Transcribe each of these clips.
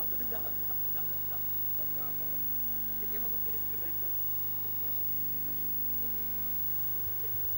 Да, да, да. Я могу пересказать, но ваш пейзаж звучать не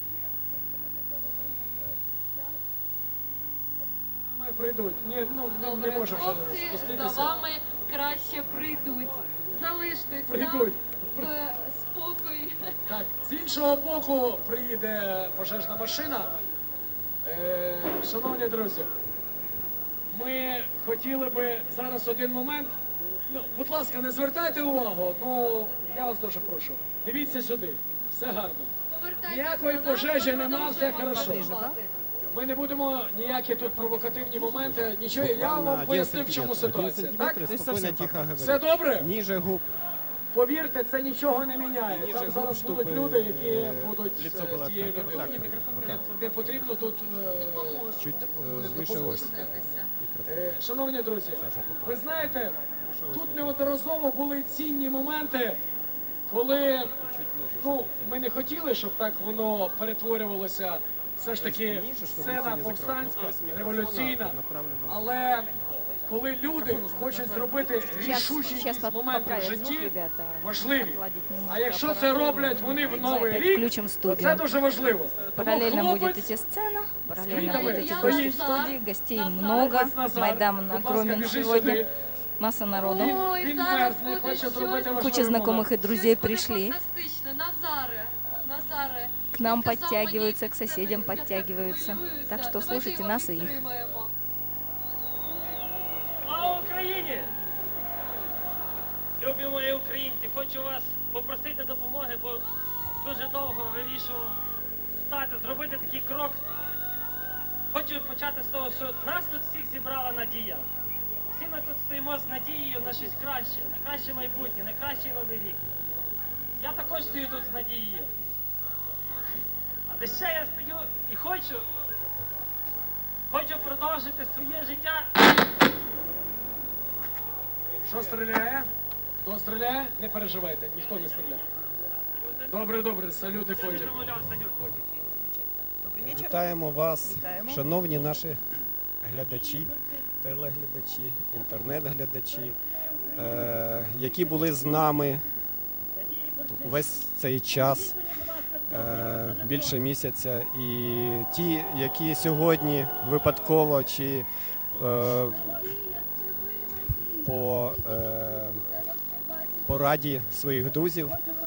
Ми прийдуть. Ні, ну, не Добре, можемо хлопці за спуститися. вами краще прийдуть. Залиштесь Прийдуть. нам в спокій. Так, з іншого боку приїде пожежна машина. Шановні друзі, ми хотіли би зараз один момент. Ну, будь ласка, не звертайте увагу, ну, я вас дуже прошу. Дивіться сюди, все гарно. Ніякої пожежі нема, все хорошо. Ми не будемо ніякі тут провокативні моменти, нічого. Я вам пояснив, в чому ситуація. Так? Все добре? Ніже губ. Повірте, це нічого не міняє. Ніже Там губ, зараз будуть щоб, люди, які будуть з лицо було цією відкрите. людиною. Отак. Не потрібно тут Чуть не вище допоможете. ось. Мікрофон. Шановні друзі, ви знаєте, тут неодноразово були цінні моменти, коли ну, ми не хотіли, щоб так воно перетворювалося все ж таки сцена повстанська, революційна, але коли люди хочуть зробити рішучі якісь моменти в житті, важливі. А якщо це роблять вони в Новий рік, то це дуже важливо. Параллельно будет идти сцена, параллельно будет идти гость в студии, гостей много, Майдан огромен сегодня, масса народу, Ой, Він зараз мерзне, буде хоче зробити щось. куча важливий знакомых момент. и друзей Щось буде пришли, фантастичне. Назаре. к нам Ти сказав подтягиваются, мені, к соседям я так подтягиваются. хвилююся. Так что Давайте слушайте його нас и их. підтримаємо. Слава Україні! Любі мої українці, хочу вас попросити допомоги, бо дуже довго вирішував стати, зробити такий крок. Хочу почати з того, що нас тут всіх зібрала надія. Всі ми тут стоїмо з надією на щось краще, на краще майбутнє, на кращий новий рік. Я також стою тут з надією. Але ще я стою і хочу продовжити своє життя. Що стріляє? Хто стріляє? Не переживайте, ніхто не стріляє. Добре, добре, салюти потім. Вітаємо вас, шановні наші глядачі, телеглядачі, інтернет-глядачі, які були з нами весь цей час, більше місяця, і ті, які сьогодні випадково чи по пораді своїх друзів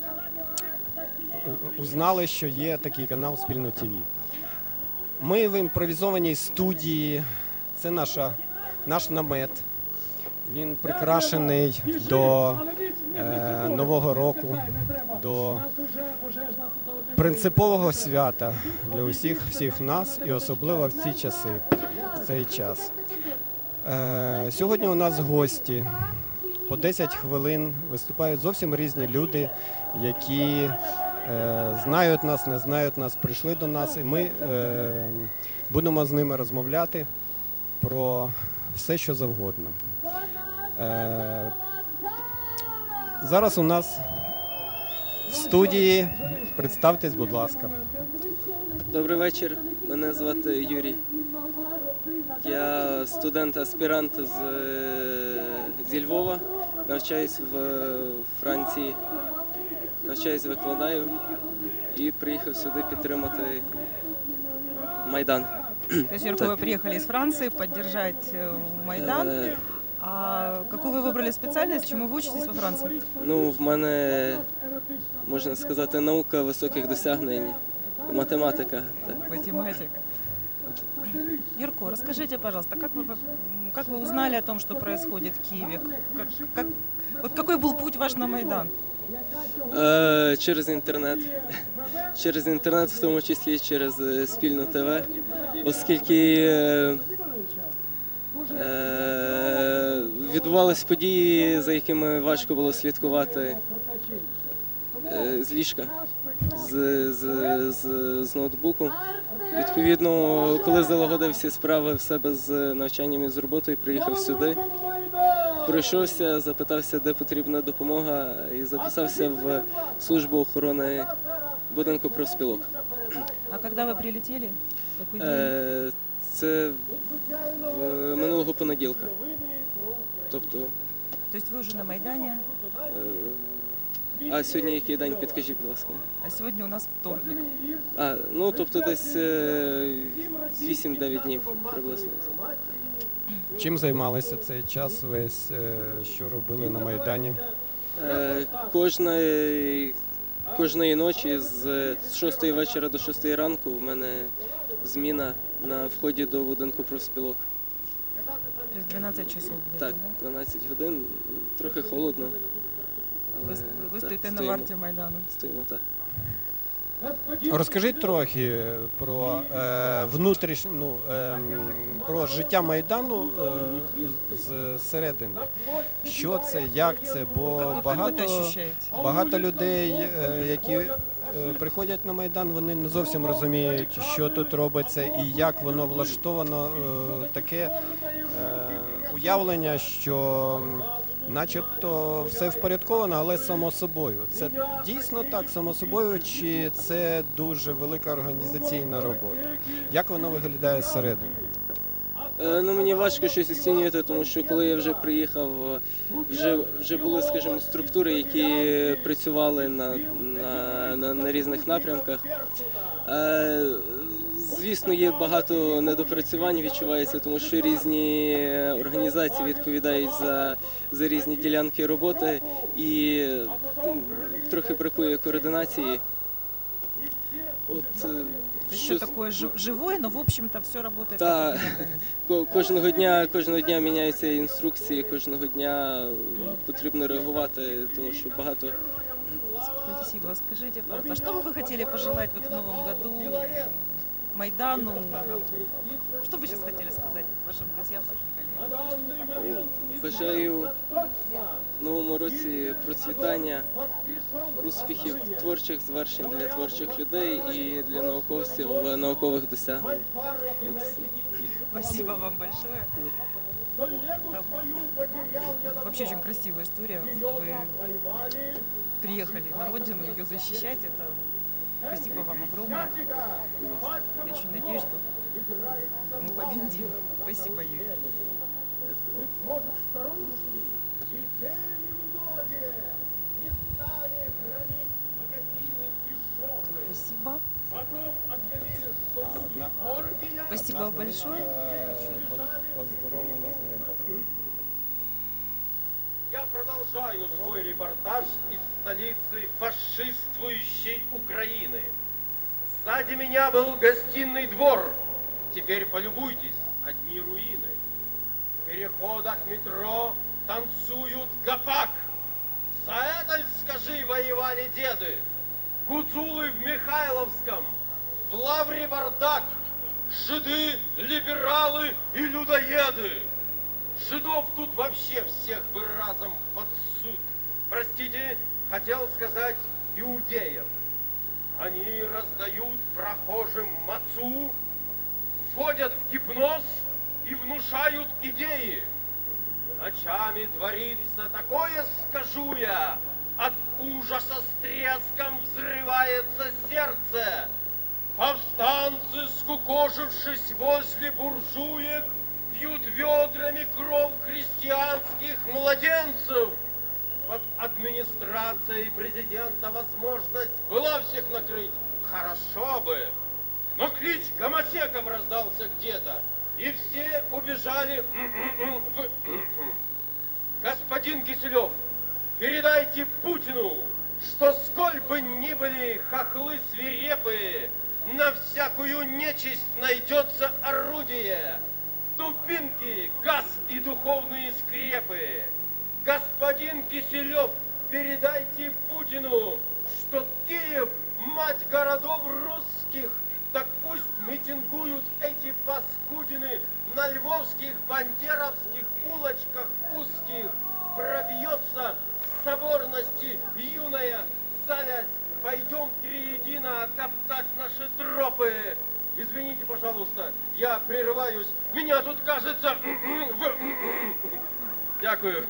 узнали, що є такий канал «Спільно ТВ». Ми в імпровізованій студії, це наш намет. Він прикрашений до Нового року, до принципового свята для всіх нас і особливо в ці часи, в цей час. Сьогодні у нас гості. По 10 хвилин виступають зовсім різні люди, які знають нас, не знають нас, прийшли до нас, і ми будемо з ними розмовляти про все, що завгодно. Зараз у нас в студії, представтесь, будь ласка. Добрий вечір, мене звати Юрій. Я студент-аспірант зі Львова, навчаюсь в Франції, викладаю і приїхав сюди підтримати Майдан. То есть, Юрко, вы приехали из Франции поддержать Майдан. А какую вы выбрали специальность, чему вы учитесь во Франции? Ну, в мене, можна сказати, наука високих досягнень, математика. Так. Математика. Юрко, расскажите, пожалуйста, как вы узнали о том, что происходит в Киеве? Вот какой был путь ваш на Майдан? Через інтернет. Через інтернет, в тому числі через Спільно ТВ, оскільки відбувалися події, за якими важко було слідкувати з ліжка, з ноутбуку. Відповідно, коли залагодив всі справи в себе з навчанням і з роботою, приїхав сюди, пройшовся, запитався, де потрібна допомога, і записався в службу охорони будинку профспілок. А когда вы прилетели? Какой день? Це минулого понеділка. Тобто, То есть вы уже на Майдане, а сьогодні який день, підкажіть, будь ласка. а сегодня у нас вторник. Ну, тобто десь 8-9 днів приблизно. Чим займалися цей час весь, що робили на Майдані? Кожної ночі з 6 вечора до 6 ранку в мене зміна на вході до будинку профспілок. То есть 12 часов где-то, Так, да? 12 годин, трохи холодно. Ви так, стоїте на стоїмо. варті Майдану. Стоїмо, так. Розкажіть трохи про про життя Майдану зсередини. Що це, як це, бо багато людей, які приходять на Майдан, вони не зовсім розуміють, що тут робиться і як воно влаштовано. Таке уявлення, що начебто все впорядковано, але само собою. Це дійсно так, само собою, чи це дуже велика організаційна робота? Як воно виглядає зсередини? Мені важко щось оцінювати, тому що коли я вже приїхав, вже були, скажімо, структури, які працювали на різних напрямках. Звісно, є багато недопрацювань, відчувається, тому що різні організації відповідають за різні ділянки роботи і трохи бракує координації. Все такое живое, но в общем-то все работает. Так, кожного дня міняються інструкції, кожного дня потрібно реагувати, тому що багато. Спасибо. Скажите, пожалуйста, что бы вы хотели пожелать в новом году Майдану? Что вы сейчас хотели сказать вашим друзьям, вашим коллегам? Бажаю в новому році процвітання, успіхів, творчих звершень для творчих людей і для науковців наукових досягнень. Спасибо вам большое. Вообще очень красивая история. Вы приехали на родину ее защищать. Это спасибо вам огромное. Я очень надеюсь, что мы победим. Спасибо, Юрий. Спасибо. Спасибо большое. Поздоровлення з Новим роком. Я продолжаю свой репортаж из столицы фашистствующей Украины. Сзади меня был гостиный двор. Теперь полюбуйтесь, одни руины. В переходах метро танцуют гопак. За это, скажи, воевали деды. Гуцулы в Михайловском, в Лавре бардак. Жиды, либералы и людоеды. Жидов тут вообще всех бы разом под суд. Простите, хотел сказать иудеев. Они раздают прохожим мацу, вводят в гипноз и внушают идеи. Ночами творится такое, скажу я, от ужаса с треском взрывается сердце. Повстанцы, скукожившись возле буржуек, пьют ведрами кровь христианских младенцев. Под администрацией президента возможность была всех накрыть. Хорошо бы. Но клич гомосеков раздался где-то, и все убежали в... Господин Киселев, передайте Путину, что сколь бы ни были хохлы свирепые, на всякую нечисть найдется орудие. Дубинки, газ и духовные скрепы. Господин Киселев, передайте Путину, что Киев – мать городов русских. Так пусть митингуют эти паскудины на львовских, бандеровских улочках узких. Пробьется с соборности юная завязь. Пойдем триедино топтать наши тропы. Извините, пожалуйста, я прерываюсь. Меня тут, кажется... Дякую.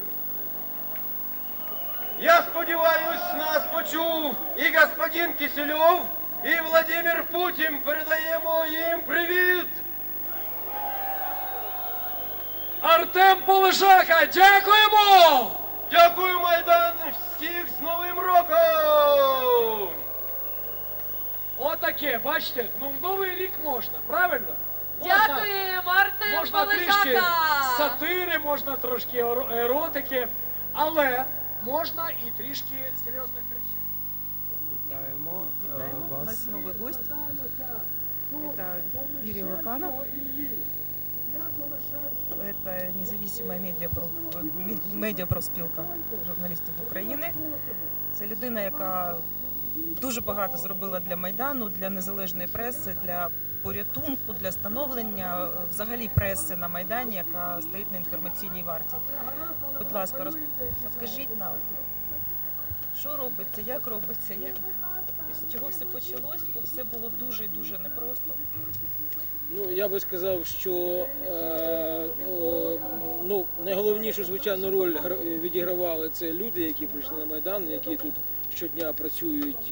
Я сподіваюсь, нас почув і господин Кисельов, і Владимир Путін. Передаємо їм привіт. Артем Полежака. Дякуємо! Дякую, Майдан! Всіх з Новим роком! Отаке, бачите, ну в Новий рік можна, правильно? Дякуємо, Артем Можна трішки Полежака! сатири, можна трошки еротики, але можна і трішки серйозних речей. Вітаємо У вас. нас новый гость. Это Юрий Луканов. Это независимая медіапрофспілка журналістів України. Це людина, яка дуже багато зробила для Майдану, для незалежної преси, для порятунку, для становлення взагалі преси на Майдані, яка стоїть на інформаційній варті. Будь ласка, розкажіть нам, що робиться, як робиться, з чого все почалось, бо все було дуже і дуже непросто. Ну, я би сказав, що найголовнішу, звичайно, роль відігравали це люди, які прийшли на Майдан, які тут щодня працюють,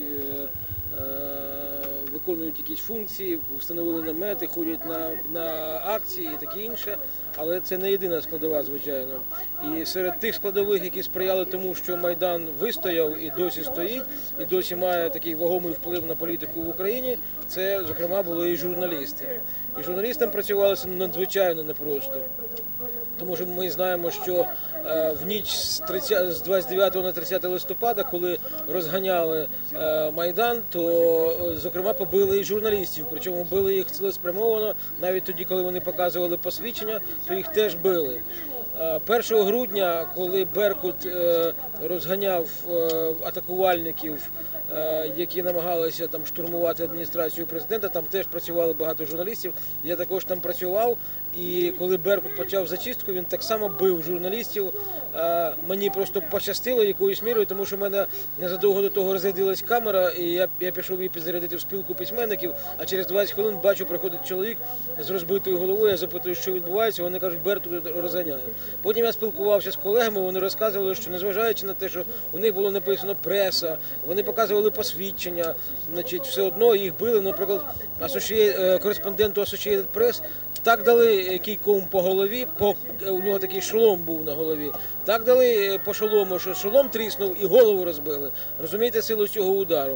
виконують якісь функції, встановили намети, ходять на акції і таке інше. Але це не єдина складова, звичайно. І серед тих складових, які сприяли тому, що Майдан вистояв і досі стоїть, і досі має такий вагомий вплив на політику в Україні, це, зокрема, були і журналісти. І журналістам працювалося надзвичайно непросто. Тому що ми знаємо, що в ніч з 29 на 30 листопада, коли розганяли Майдан, то, зокрема, побили і журналістів. Причому били їх цілеспрямовано, навіть тоді, коли вони показували посвідчення, то їх теж били. 1 грудня, коли Беркут розганяв атакувальників, які намагалися там штурмувати адміністрацію президента, там теж працювали багато журналістів. Я також там працював, і коли Беркут почав зачистку, він так само бив журналістів. Мені просто пощастило якоюсь мірою, тому що в мене незадовго до того розрядилась камера, і я пішов її підзарядити в спілку письменників, а через 20 хвилин бачу, приходить чоловік з розбитою головою, я запитую, що відбувається, вони кажуть, Беркут розганяє. Потім я спілкувався з колегами, вони розказували, що незважаючи на те, що у них було написано преса, вони показували посвідчення, значить, все одно їх били. Наприклад, кореспонденту Associated Press так дали кійком по голові, у нього такий шолом був на голові, так дали по шолому, що шолом тріснув і голову розбили. Розумієте силу цього удару.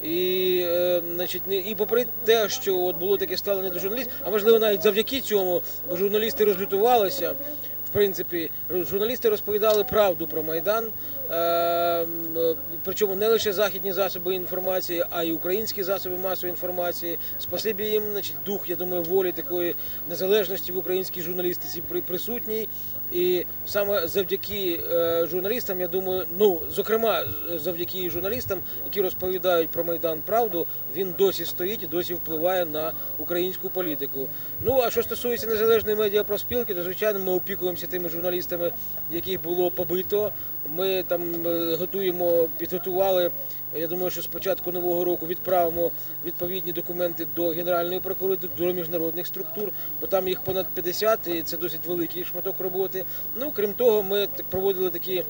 І попри те, що от було таке ставлення до журналістів, а можливо навіть завдяки цьому, бо журналісти розлютувалися, в принципі, журналісти розповідали правду про Майдан, причому не лише західні засоби інформації, а й українські засоби масової інформації. Спасибі їм, значить, дух, я думаю, волі такої незалежності в українській журналістиці присутній. І саме завдяки журналістам, я думаю, зокрема завдяки журналістам, які розповідають про Майдан правду, він досі стоїть і досі впливає на українську політику. Ну, а що стосується незалежної медіапроспілки, то, звичайно, ми опікуємося тими журналістами, яких було побито. Ми там підготували, я думаю, що з початку Нового року відправимо відповідні документи до Генеральної прокуратури, до міжнародних структур, бо там їх понад 50, і це досить великий шматок роботи. Ну, крім того, ми проводили такі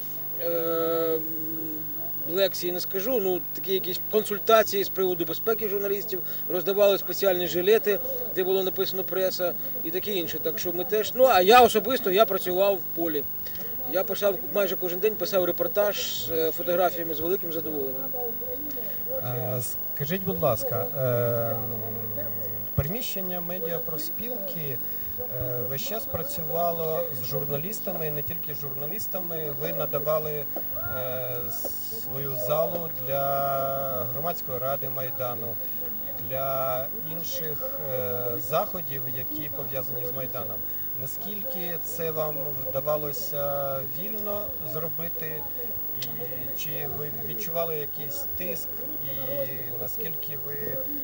лекції, не скажу, такі якісь консультації з приводу безпеки журналістів, роздавали спеціальні жилети, де було написано преса і таке інше. Так що ми теж, а я особисто, я працював в полі. Я писав майже кожен день, писав репортаж з фотографіями з великим задоволенням. Скажіть, будь ласка, приміщення медіапроспілки весь час працювало з журналістами, і не тільки з журналістами. Ви надавали свою залу для громадської ради Майдану, для інших заходів, які пов'язані з Майданом. Наскільки це вам вдавалося вільно зробити, і чи ви відчували якийсь тиск, і наскільки ви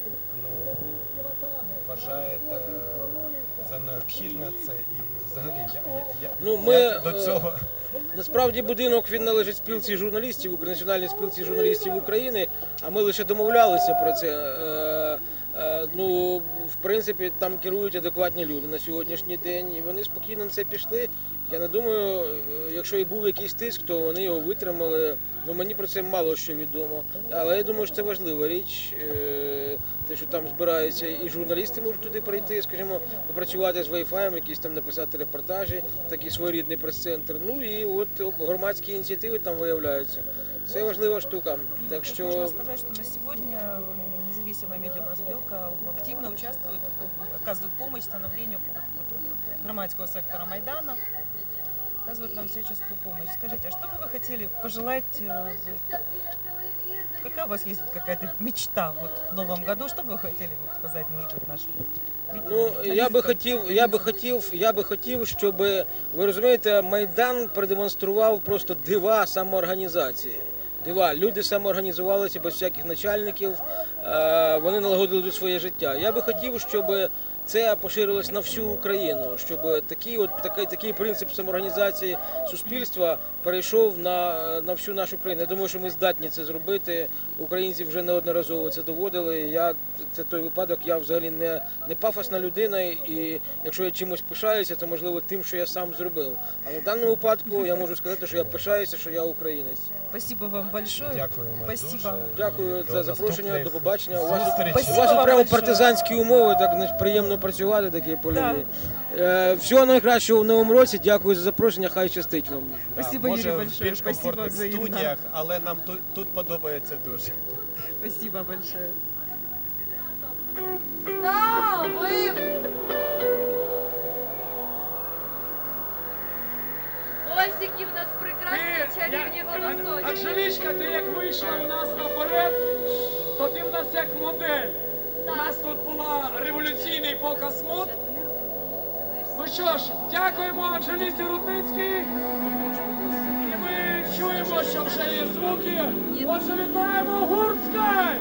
вважаєте за необхідне це, і взагалі як до цього? Насправді будинок, він належить спілці журналістів, Національній спілці журналістів України, а ми лише домовлялися про це. Ну, в принципі, там керують адекватні люди на сьогоднішній день, і вони спокійно на це пішли. Я не думаю, якщо і був якийсь тиск, то вони його витримали. Ну, мені про це мало що відомо. Але я думаю, що це важлива річ, те, що там збираються і журналісти можуть туди прийти, скажімо, попрацювати з Wi-Fi, якісь там написати репортажі, такий своєрідний прес-центр. Ну і от громадські ініціативи там виявляються. Це важлива штука. Так що... Можно сказать, что на сегодня независимая медиапроспілка активно участвует, оказывает помощь становлению громадского сектора Майдана, оказывает нам всяческую помощь. Скажите, а что бы вы хотели пожелать, какая у вас есть какая-то мечта вот в новом году, что бы вы хотели сказать, может быть, нашим? Ну, я би хотів, щоб, ви розумієте, Майдан продемонстрував просто дива самоорганізації. Дива. Люди самоорганізувалися без всяких начальників, вони налагодили тут своє життя. Я би хотів, щоб це поширилось на всю Україну, щоб такий принцип самоорганізації суспільства перейшов на всю нашу країну. Я думаю, що ми здатні це зробити. Українці вже неодноразово це доводили. Це той випадок, я взагалі не пафосна людина, і якщо я чимось пишаюся, то можливо тим, що я сам зробив. Але в даному випадку я можу сказати, що я пишаюся, що я українець. Спасибо вам большое. Дякуємо. Спасибо. Дякую за запрошення, до побачення. У Спасибо вас вам прямо большое. партизанські умови, так приємно працювати, такі польові. Всього найкращого в новому році, дякую за запрошення, хай щастить вам. Спасибо, Може, Юрій в большое. більш Спасибо комфортних взаимно. студіях, але нам тут подобається дуже. Спасибо большое. Ставим! Ось які в нас прекрасні чарівні голосочки. Анжелічка, ти як вийшла у нас наперед, то ти в нас як модель. У нас тут була революційний показ мод. Ну що ж, дякуємо Анжеліці Рудницькій. І ми чуємо, що вже є звуки. Отже, вітаємо гурт Скай!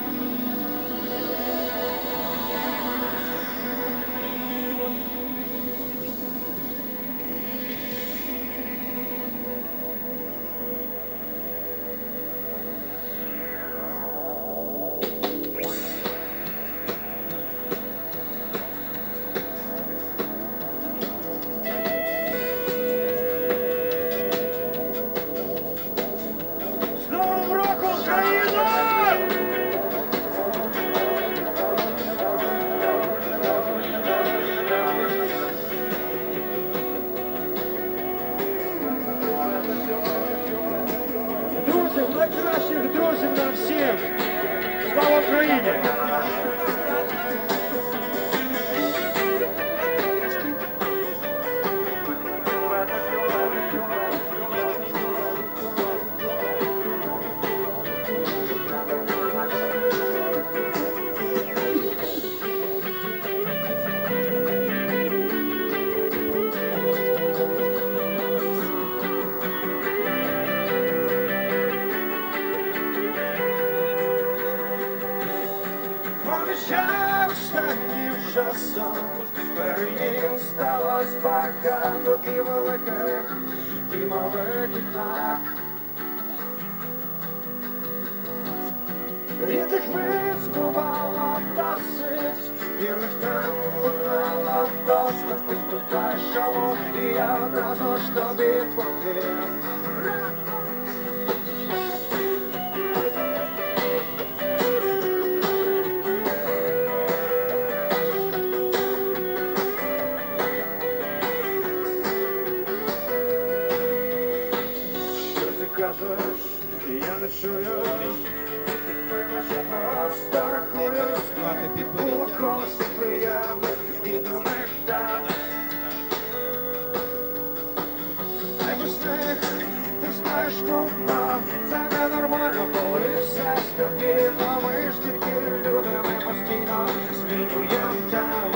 Найкращих друзів нам всім! Слава Україні! Помічав останнім часом, переїм сталось багато і великих, і малих так. Рідних виць бувало досить, вірних там лунало досить, ти спитаєш чому, і я одразу ж тобі повір. Кажеш, я не чую, просто рахую, було колись приємних і дурних дам. Ай без них, ти знаєш, кума, це ненормально, коли все стабільно, ми ж тільки люди, ми постійно змінюємо там.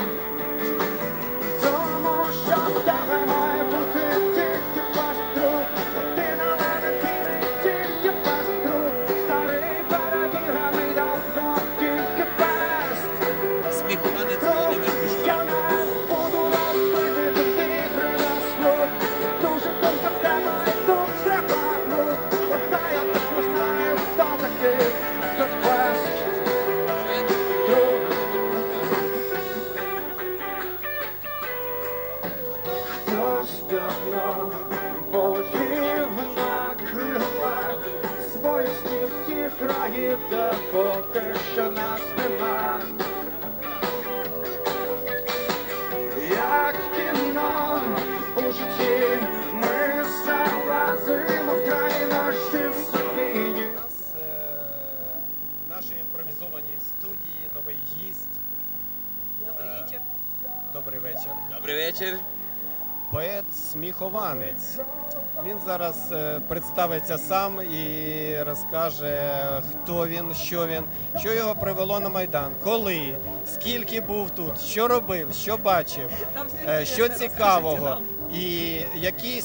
Тому що в тебе має бути тільки ваш друг, ти на мене тільки без друг, старий перебіганий давно, тільки без. Сміхованець Я не буду розбити, то ти принесло, дуже довго в тебе тут треба, та я точно знаю, хто такий, хто тебе. біда, поки що нас нема. Як кіно у житті, ми залазимо в край наші собі. У нас в нашій імпровізованій студії новий гість. Добрый вечер. Добрий вечір. Добрий вечір. Поет-сміхованець. Він зараз представиться сам і розкаже, хто він, що його привело на Майдан, коли, скільки був тут, що робив, що бачив, що цікавого і які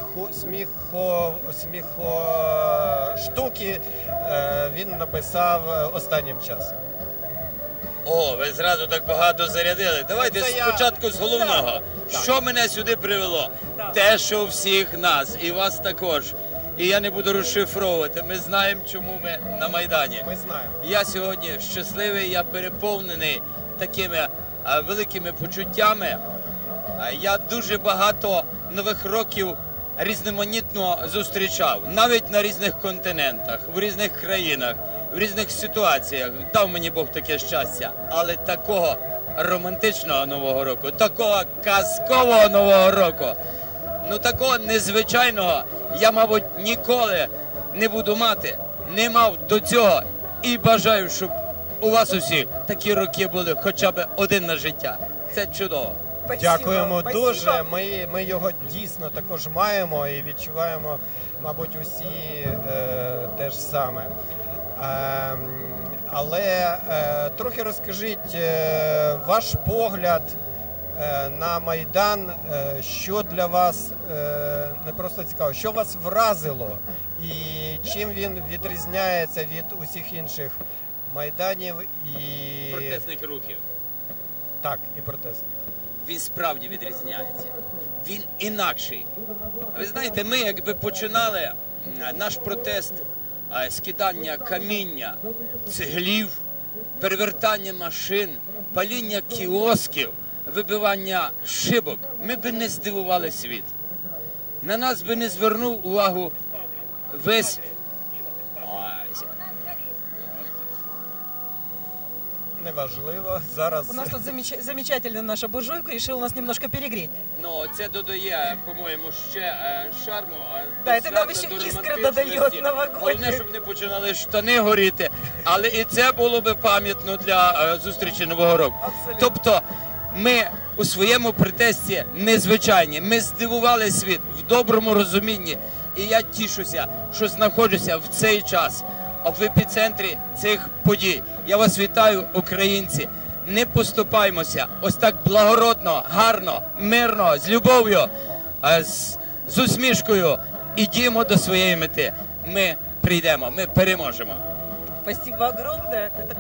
сміхоштуки він написав останнім часом. О, ви зразу так багато зарядили. Давайте спочатку з головного. Що мене сюди привело? Те, що всіх нас, і вас також. І я не буду розшифровувати. Ми знаємо, чому ми на Майдані. Ми знаємо. Я сьогодні щасливий, я переповнений такими великими почуттями. Я дуже багато нових років різноманітно зустрічав. Навіть на різних континентах, в різних країнах, в різних ситуаціях. Дав мені Бог таке щастя. Але такого романтичного Нового року, такого казкового Нового року, ну такого незвичайного я, мабуть, ніколи не буду мати. Не мав до цього. І бажаю, щоб у вас усіх такі роки були хоча б один на життя. Це чудово. Дякуємо дуже. Ми його дійсно також маємо і відчуваємо, мабуть, усі те ж саме. Але трохи розкажіть ваш погляд на Майдан, що для вас не просто цікаво, що вас вразило і чим він відрізняється від усіх інших майданів і Протестних рухів. Так, і протестних. Він справді відрізняється. Він інакший. Ви знаєте, ми якби починали наш протест з кидання каміння, цеглів, перевертання машин, паління кіосків, вибивання шибок, ми би не здивували світ. На нас би не звернув увагу весь... Неважливо. Зараз... У нас тут замечательная наша буржуйка, решил нас немножко перегреть. Ну, це додає, по-моєму, ще шарму. Да, це нам ще іскра додає новогодня. Головне, щоб не починали штани горіти. Але і це було би пам'ятно для зустрічі Нового року. Абсолютно. Тобто, ми у своєму протесті незвичайні. Ми здивували світ в доброму розумінні. І я тішуся, що знаходжуся в цей час в епіцентрі цих подій. Я вас вітаю, українці. Не поступаймося. Ось так благородно, гарно, мирно, з любов'ю, з усмішкою. Ідімо до своєї мети. Ми прийдемо, ми переможемо. Спасибо огромное. Это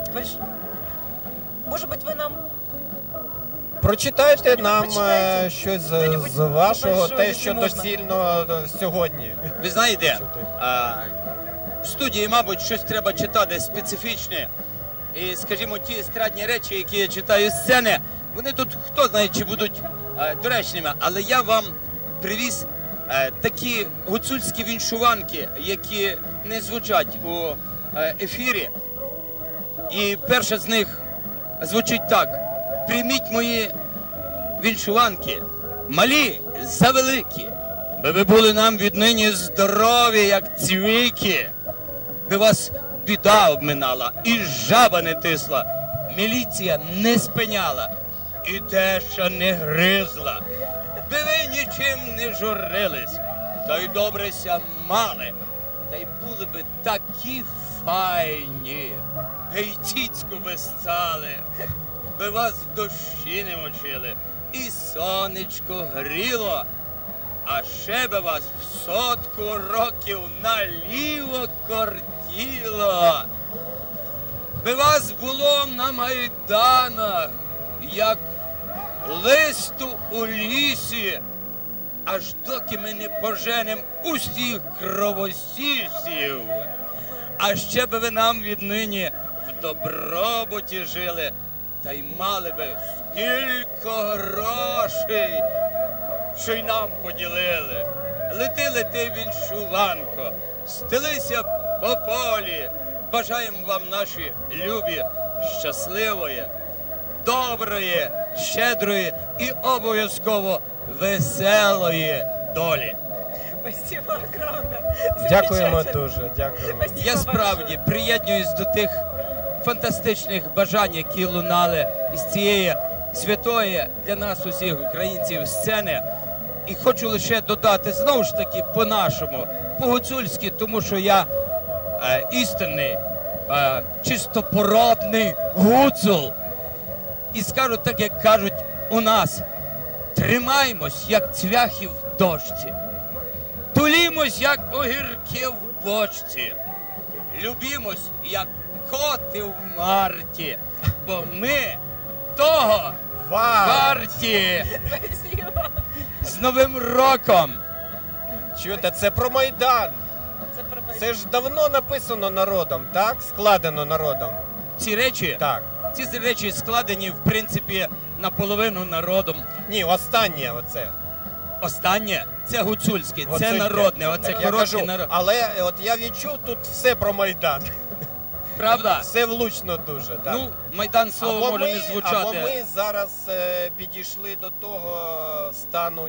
Может быть, вы нам... Прочитайте нам почитайте. щось Що-нибудь з вашого, небольшое, те, якщо що можна. доцільно сьогодні. Ви знаєте, Чути. в студії, мабуть, щось треба читати специфічне. І, скажімо, ті естрадні речі, які я читаю з сцени, вони тут, хто знає, чи будуть доречними. Але я вам привіз такі гуцульські віншуванки, які не звучать у ефірі. І перша з них звучить так. Прийміть мої віншуванки, малі завеликі, би ви були нам віднині здорові, як цвіки, би вас біда обминала і жаба не тисла, міліція не спиняла і теща не гризла, би ви нічим не журились, та й добре ся мали, та й були би такі файні, гей ціцьку би стали, би вас в дощі не мочили, і сонечко гріло, а ще би вас в 100 років наліво кортіло. Би вас було на майданах, як листу у лісі, аж доки ми не поженем усіх кровосісів. А ще би ви нам віднині в добробуті жили, та й мали би скільки грошей, що й нам поділили. Лети, лети, віншуванко, стелися по полі, бажаємо вам, наші любі, щасливої, доброї, щедрої і обов'язково веселої долі. Спасибо огромное. Дякуємо дуже, дякуємо. Я справді приєднуюсь до тих фантастичних бажань, які лунали із цієї святої для нас усіх українців сцени. І хочу лише додати, знову ж таки, по-нашому, по-гуцульськи, тому що я істинний, чистопородний гуцул. І скажу так, як кажуть у нас: тримаймось, як цвяхи в дощці, тулімось, як огірки в бочці, любімось, як коти в марті, бо ми того варті. З Новим роком! Чуєте, це про Майдан. Це ж давно написано народом, так? Складено народом. Ці речі? Так. Ці речі складені, в принципі, наполовину народом. Ні, останнє оце. Останнє? Це гуцульське, це народне, оце короткий народ. Але от я відчув тут все про Майдан. Правда? Все влучно дуже, так. Ну, Майдан слово може не звучати. Або ми зараз підійшли до того стану,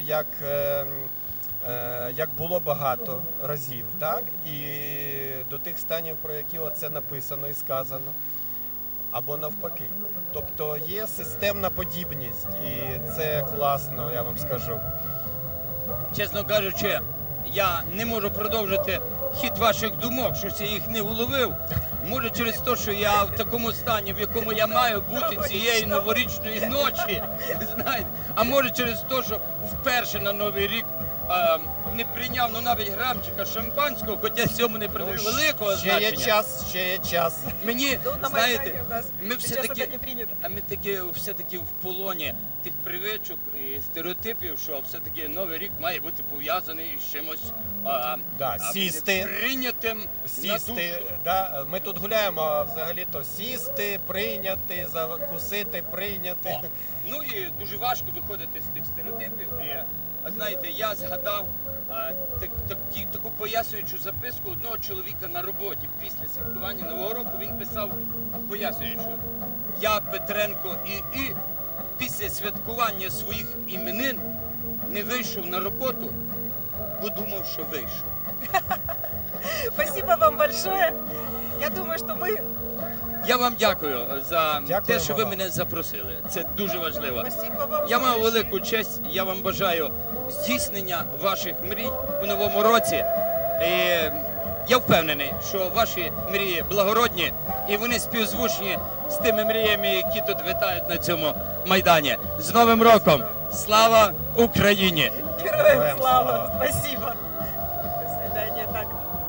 як було багато разів, так? І до тих станів, про які оце написано і сказано. Або навпаки. Тобто є системна подібність, і це класно, я вам скажу. Чесно кажучи, я не можу продовжити хід ваших думок, щось я їх не уловив. Може через те, що я в такому стані, в якому я маю бути цієї новорічної ночі, знаєте, а може через те, що вперше на Новий рік не прийняв навіть грамчика шампанського, хоча цьому не придаю великого значення. Ще є час. Мені, знаєте, ми все-таки в полоні тих привичок і стереотипів, що все-таки Новий рік має бути пов'язаний із чимось сісти, прийнятим. Сісти, да. Ми тут гуляємо, а взагалі-то сісти, прийняти, закусити, прийняти. Ну і дуже важко виходити з тих стереотипів. А знаєте, я згадав таку пояснюючу записку одного чоловіка на роботі. Після святкування Нового року він писав пояснюючу: я, Петренко І, після святкування своїх іменин не вийшов на роботу, бо думав, що вийшов. Спасибо вам большое. Я думаю, що ми... Я вам дякую за те, що ви мене запросили. Це дуже важливо. Я мав велику честь, я вам бажаю здійснення ваших мрій у новому році. І я впевнений, що ваші мрії благородні і вони співзвучні з тими мріями, які тут витають на цьому Майдані. З Новим роком! Слава Україні! Героям слава! Спасибо! До свидання. Так.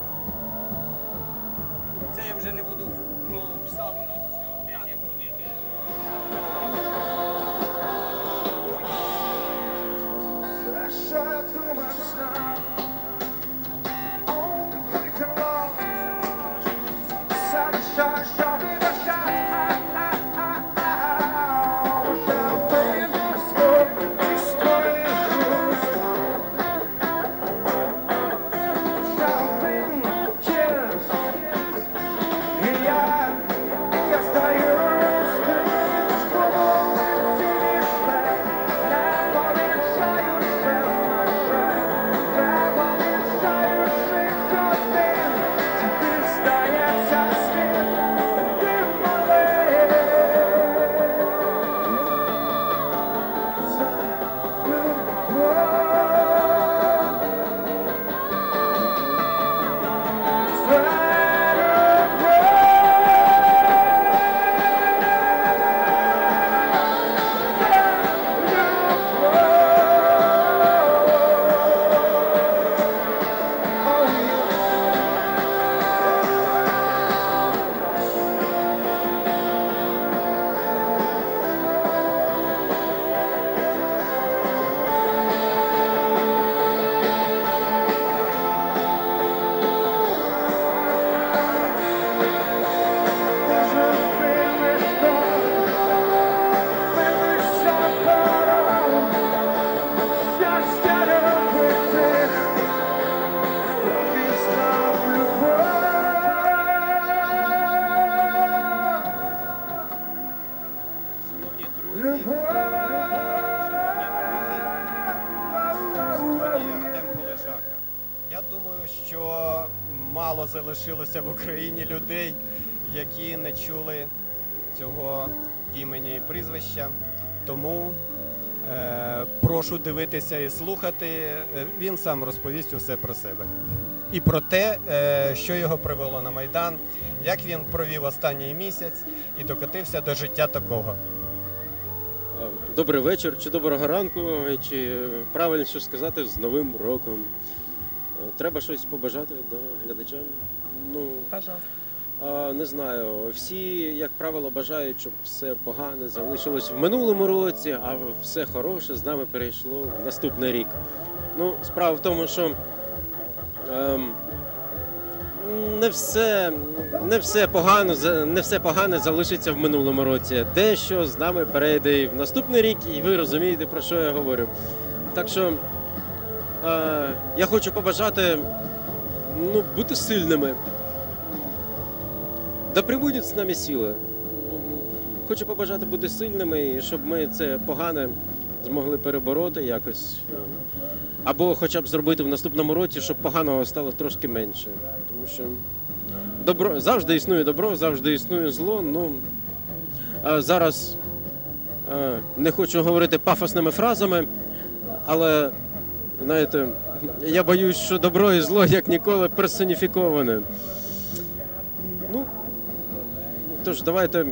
Це я вже не буду в сауну сьогодні ходити. мало залишилося в Україні людей, які не чули цього імені і прізвища. Тому прошу дивитися і слухати. Він сам розповість усе про себе. І про те, що його привело на Майдан, як він провів останній місяць і докотився до життя такого. Добрий вечір, чи доброго ранку, чи правильніше сказати, з Новим роком. Треба щось побажати глядачам? Пожалуйста. Не знаю, всі, як правило, бажають, щоб все погане залишилось в минулому році, а все хороше з нами перейшло в наступний рік. Справа в тому, що не все погане залишиться в минулому році. Дещо з нами перейде і в наступний рік, і ви розумієте, про що я говорю. Так що я хочу побажати бути сильними. Да прибудуть з нами сили. Хочу побажати бути сильними, і щоб ми це погане змогли перебороти якось. Або хоча б зробити в наступному році, щоб поганого стало трошки менше. Тому що завжди існує добро, завжди існує зло. Зараз не хочу говорити пафосними фразами, але, знаєте, я боюсь, що добро і зло як ніколи персоніфіковане. Тож давайте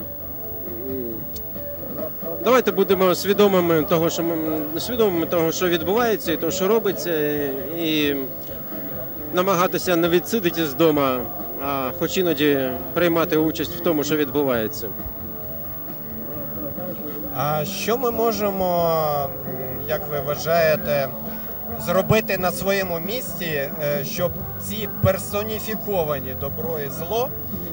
будемо свідомими того, що відбувається, і того, що робиться, і намагатися не відсидіти з дому, а хоч іноді приймати участь в тому, що відбувається. А що ми можемо, як ви вважаєте, зробити на своєму місці, щоб ці персоніфіковані добро і зло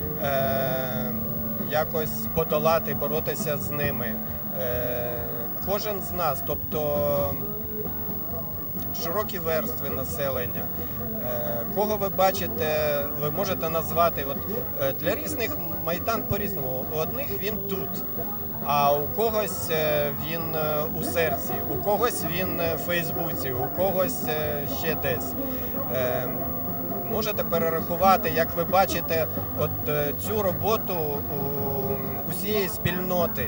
якось подолати, боротися з ними? Кожен з нас, тобто широкі верстви населення, кого ви бачите, ви можете назвати, для різних Майдан по-різному. У одних він тут, а у когось він у серці, у когось він в Фейсбуці, у когось ще десь. Можете перерахувати, як ви бачите, цю роботу усієї спільноти?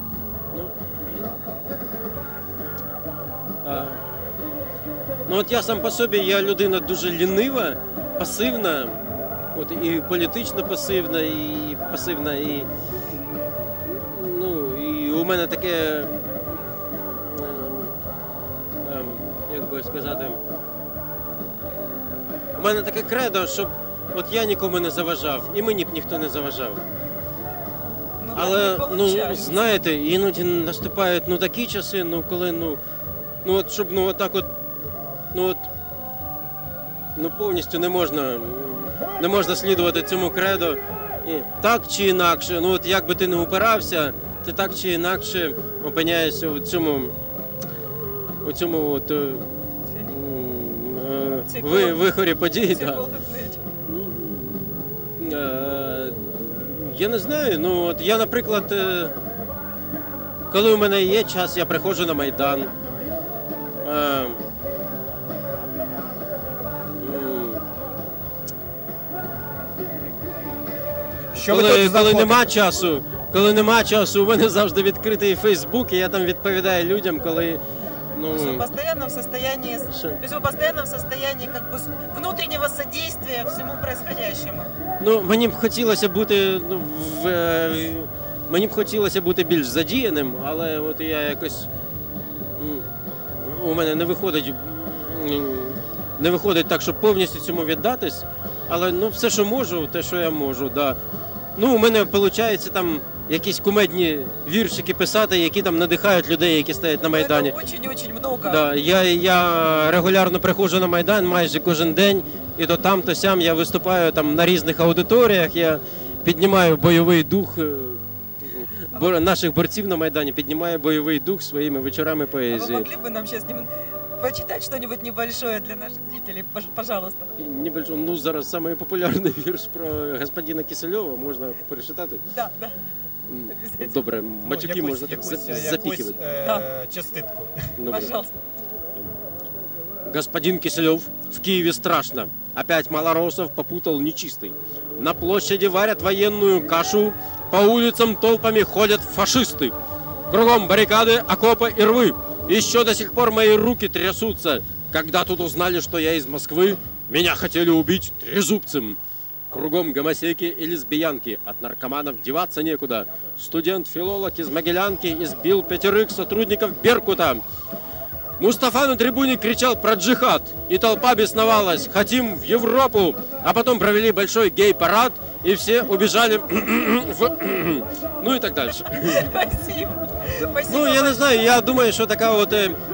Я сам по собі, я людина дуже лінива, пасивна, і політично пасивна, і у мене таке, як би сказати, у мене таке кредо, щоб я нікому не заважав, і мені б ніхто не заважав. Але, знаєте, іноді наступають такі часи, коли, щоб повністю не можна слідувати цьому кредо. І так чи інакше, як би ти не упирався, ти так чи інакше опиняєшся у цьому вихорі подій. Я не знаю, я, наприклад, коли у мене є час, я приходжу на Майдан. Коли нема часу, у мене завжди відкритий Фейсбук, і я там відповідаю людям, коли... То есть вы постоянно в состоянии как бы внутреннего содействия всему происходящему. Мені б хотілося бути більш задіяним, але я якось, у мене не виходить так, щоб повністю цьому віддатись, але все, що можу, те, що я можу, да. У мене виходить там якісь кумедні віршики писати, які там надихають людей, які стоять на Майдані. Очень-очень много. Да, я регулярно приходжу на Майдан майже кожен день, і то там, то сям я виступаю там на різних аудиторіях, я піднімаю бойовий дух наших борців на Майдані, піднімаю бойовий дух своїми вечорами поезії. А ви могли б нам зараз почитать что-нибудь небольшое для наших зрителей, пожалуйста? Небольшое, зараз самый популярный вірш про господина Кисельова можна перечитати? Да. Добре, матюки можна так запікувати. Частинку. Пожалуйста. Господин Киселев, в Киеве страшно. Опять малоросов попутал нечистый. На площади варят военную кашу, по улицам толпами ходят фашисты. Кругом баррикады, окопы и рвы. Еще до сих пор мои руки трясутся. Когда тут узнали, что я из Москвы, меня хотели убить трезубцем. Кругом гомосеки и лесбиянки, от наркоманов деваться некуда. Студент-филолог из Могилянки избил 5 сотрудников Беркута. Мустафа на трибуне кричал про джихад, и толпа бесновалась: хотим в Европу. А потом провели большой гей-парад, и все убежали ну и так дальше. Спасибо. Ну, я не знаю, я думаю, що така от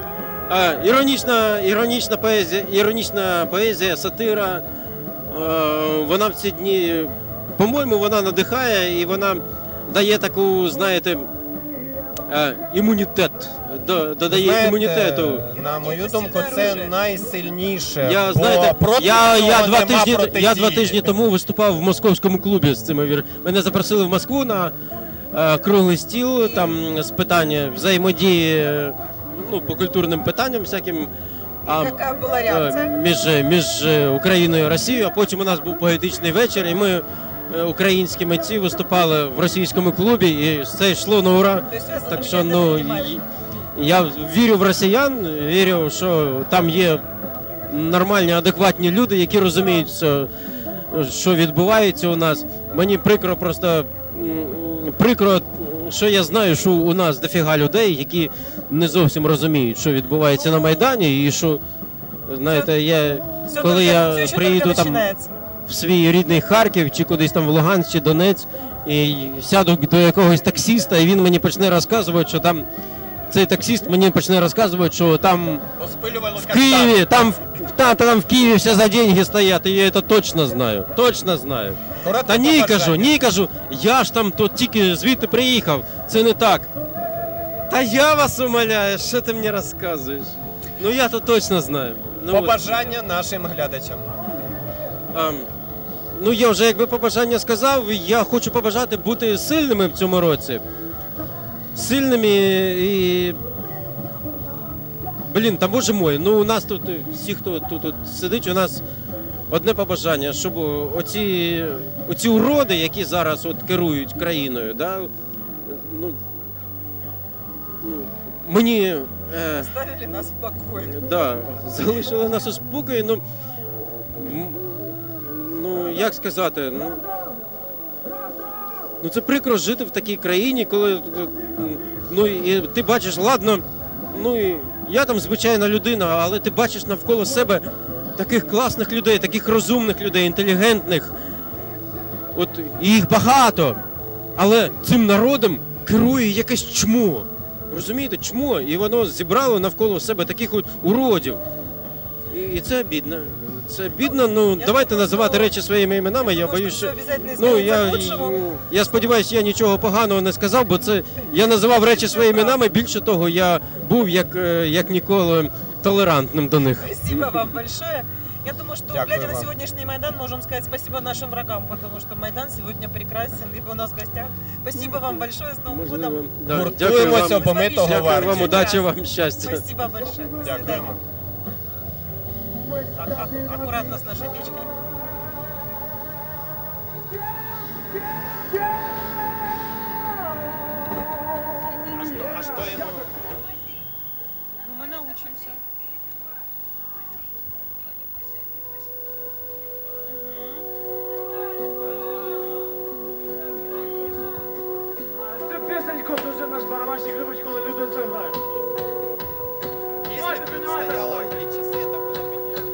іронічна поезія, сатира, вона в ці дні, по-моєму, вона надихає і вона дає таку, знаєте, імунітет, додає Знаєте, імунітету. На мою думку, це найсильніше. Я, бо знаєте, проти я цього 2 нема тижні, протидії. я 2 тижні тому виступав в московському клубі з цими віршами. Мене запросили в Москву на круглий стіл, там з питання взаємодії, ну, по культурним питанням всяким. Яка була реакція? Між Україною і Росією, а потім у нас був поетичний вечір, і ми, українські митці, виступали в російському клубі, і це йшло на ура. Так що, ну, я вірю в росіян, вірю, що там є нормальні, адекватні люди, які розуміють, що відбувається у нас. Мені прикро просто, що я знаю, що у нас дофіга людей, які не зовсім розуміють, що відбувається на Майдані, і що, знаєте, коли я приїду там в свій рідний Харків, чи кудись там в Луганськ, чи Донець, і сяду до якогось таксиста, і він мені почне розказувати, що там, цей таксист мені почне розказувати, що там в Києві, там в Києві все за деньги стоять, і я це точно знаю, Та ні, кажу, я ж там тут тільки звідти приїхав, це не так. Та я вас умоляю, що ти мені розказуєш? Ну я то точно знаю. Побажання нашим глядачам. Ну я вже якби побажання сказав, я хочу побажати бути сильними в цьому році. Сильними і... Блін, та боже мой, ну у нас тут, всі, хто тут сидить, у нас одне побажання, щоб оці уроди, які зараз от керують країною, да, ну, мені... Оставили нас в покої. Да, залишили нас у спокої, ну, як сказати, ну це прикро жити в такій країні, коли, ну, і ти бачиш, ладно, ну, і я там звичайна людина, але ти бачиш навколо себе таких класних людей, таких розумних людей, інтелігентних, от, і їх багато, але цим народом керує якесь чмо, розумієте, чмо, і воно зібрало навколо себе таких от уродів, і це обідно. Це бідно, ну давайте називати речі своїми іменами, я боюсь, що... Ну, я сподіваюся, я нічого поганого не сказав, бо це... Я називав речі своїми іменами, більше того, я був, як ніколи, толерантним до них. Спасибо вам большое. Я думаю, что, глядя на сегодняшний Майдан, можем сказать спасибо нашим врагам, потому что Майдан сегодня прекрасен, и вы у нас в гостях. Спасибо вам большое, с Новым годом. Гуртуємося, бо ми того варті. Дякую вам, удачі вам, щастя. Спасибо большое. До свидания. Так, аккуратно с нашей печкой. А что ему? Ну, мы научимся. Цю пісеньку дуже наш барабанщик любить, коли люди заграють. Если бы стояло или часы, это было бы идеально.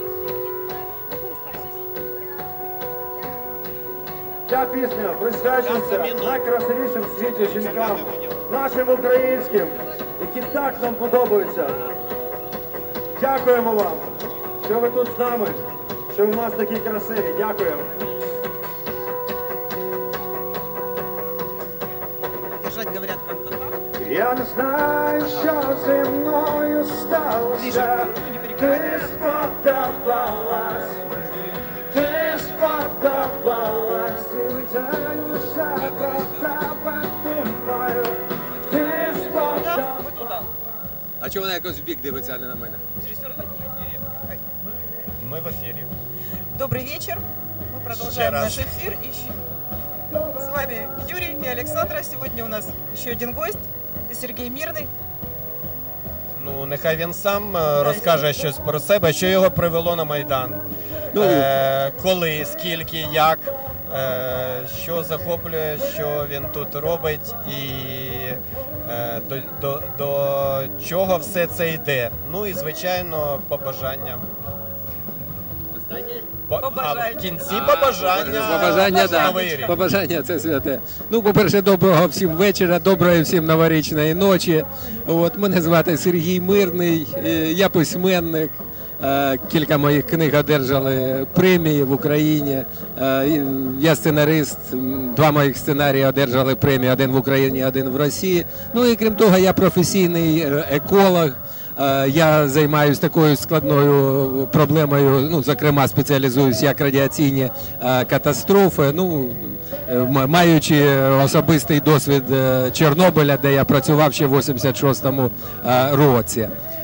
Ця пісня присвячується найкрасивішим в світі жінкам, нашим українським, які так нам подобаються. Дякуємо вам, що ви тут з нами, що ви в нас такі красиві. Дякуємо. Держать, говорят, как-то так. Я не знаю, що зі мною сталося. Ти сподобалась, ти сподобалась, і летаю лише про тебе думаю. Ти сподобалась. А чого вона якось в бік дивиться, а не на мене? Режиссер мы в эфире. Добрый вечер. Мы продолжаем наш эфир. С вами Юрий и Александра. Сегодня у нас еще один гость, Сергій Мирний. Ну, нехай він сам розкаже щось про себе, що його привело на Майдан. Коли, скільки, як, що захоплює, що він тут робить і до чого все це йде. Ну і, звичайно, побажання. А в кінці побажання на Новий рік. Побажання – це святе. Ну, по-перше, доброго всім вечора, доброї всім новорічної ночі. От, мене звати Сергій Мирний, я письменник. Кілька моїх книг одержали премії в Україні. Я сценарист, 2 моїх сценарії одержали премії, один в Україні, один в Росії. Ну і крім того, я професійний еколог. Я займаюся такою складною проблемою, ну, зокрема, спеціалізуюсь як радіаційні катастрофи. Ну, маючи особистий досвід Чорнобиля, де я працював ще в 86-му році.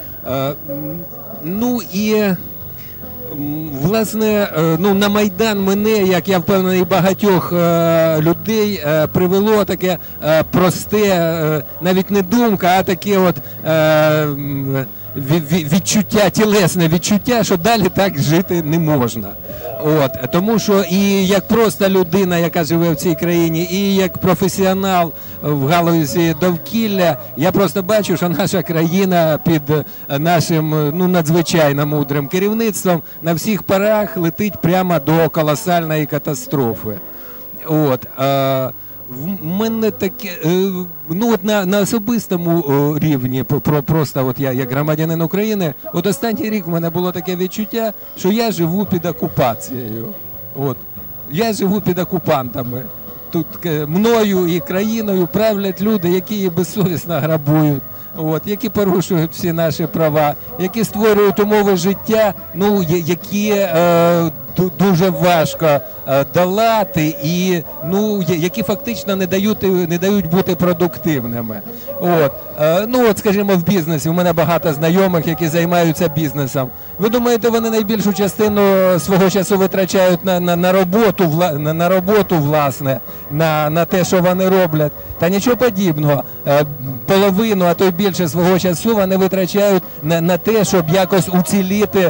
Ну і, власне, ну, на Майдан мене, як я впевнений, багатьох людей привело таке просте, навіть не думка, а таке от відчуття, тілесне відчуття, що далі так жити не можна. От, тому що і як просто людина, яка живе в цій країні, і як професіонал в галузі довкілля, я просто бачу, що наша країна під нашим, ну, надзвичайно мудрим керівництвом на всіх парах летить прямо до колосальної катастрофи. От, в мене таке, ну, от на особистому рівні, просто от я як громадянин України, от останній рік в мене було таке відчуття, що я живу під окупацією. От, я живу під окупантами. Тут мною і країною правлять люди, які її безсовісно грабують, от, які порушують всі наші права, які створюють умови життя, ну, які дуже важко долати і, ну, які фактично не дають бути продуктивними. От. Ну, от, скажімо, в бізнесі. У мене багато знайомих, які займаються бізнесом. Ви думаєте, вони найбільшу частину свого часу витрачають на роботу, власне, на те, що вони роблять? Та нічого подібного. Половину, а то й більше свого часу вони витрачають на те, щоб якось уціліти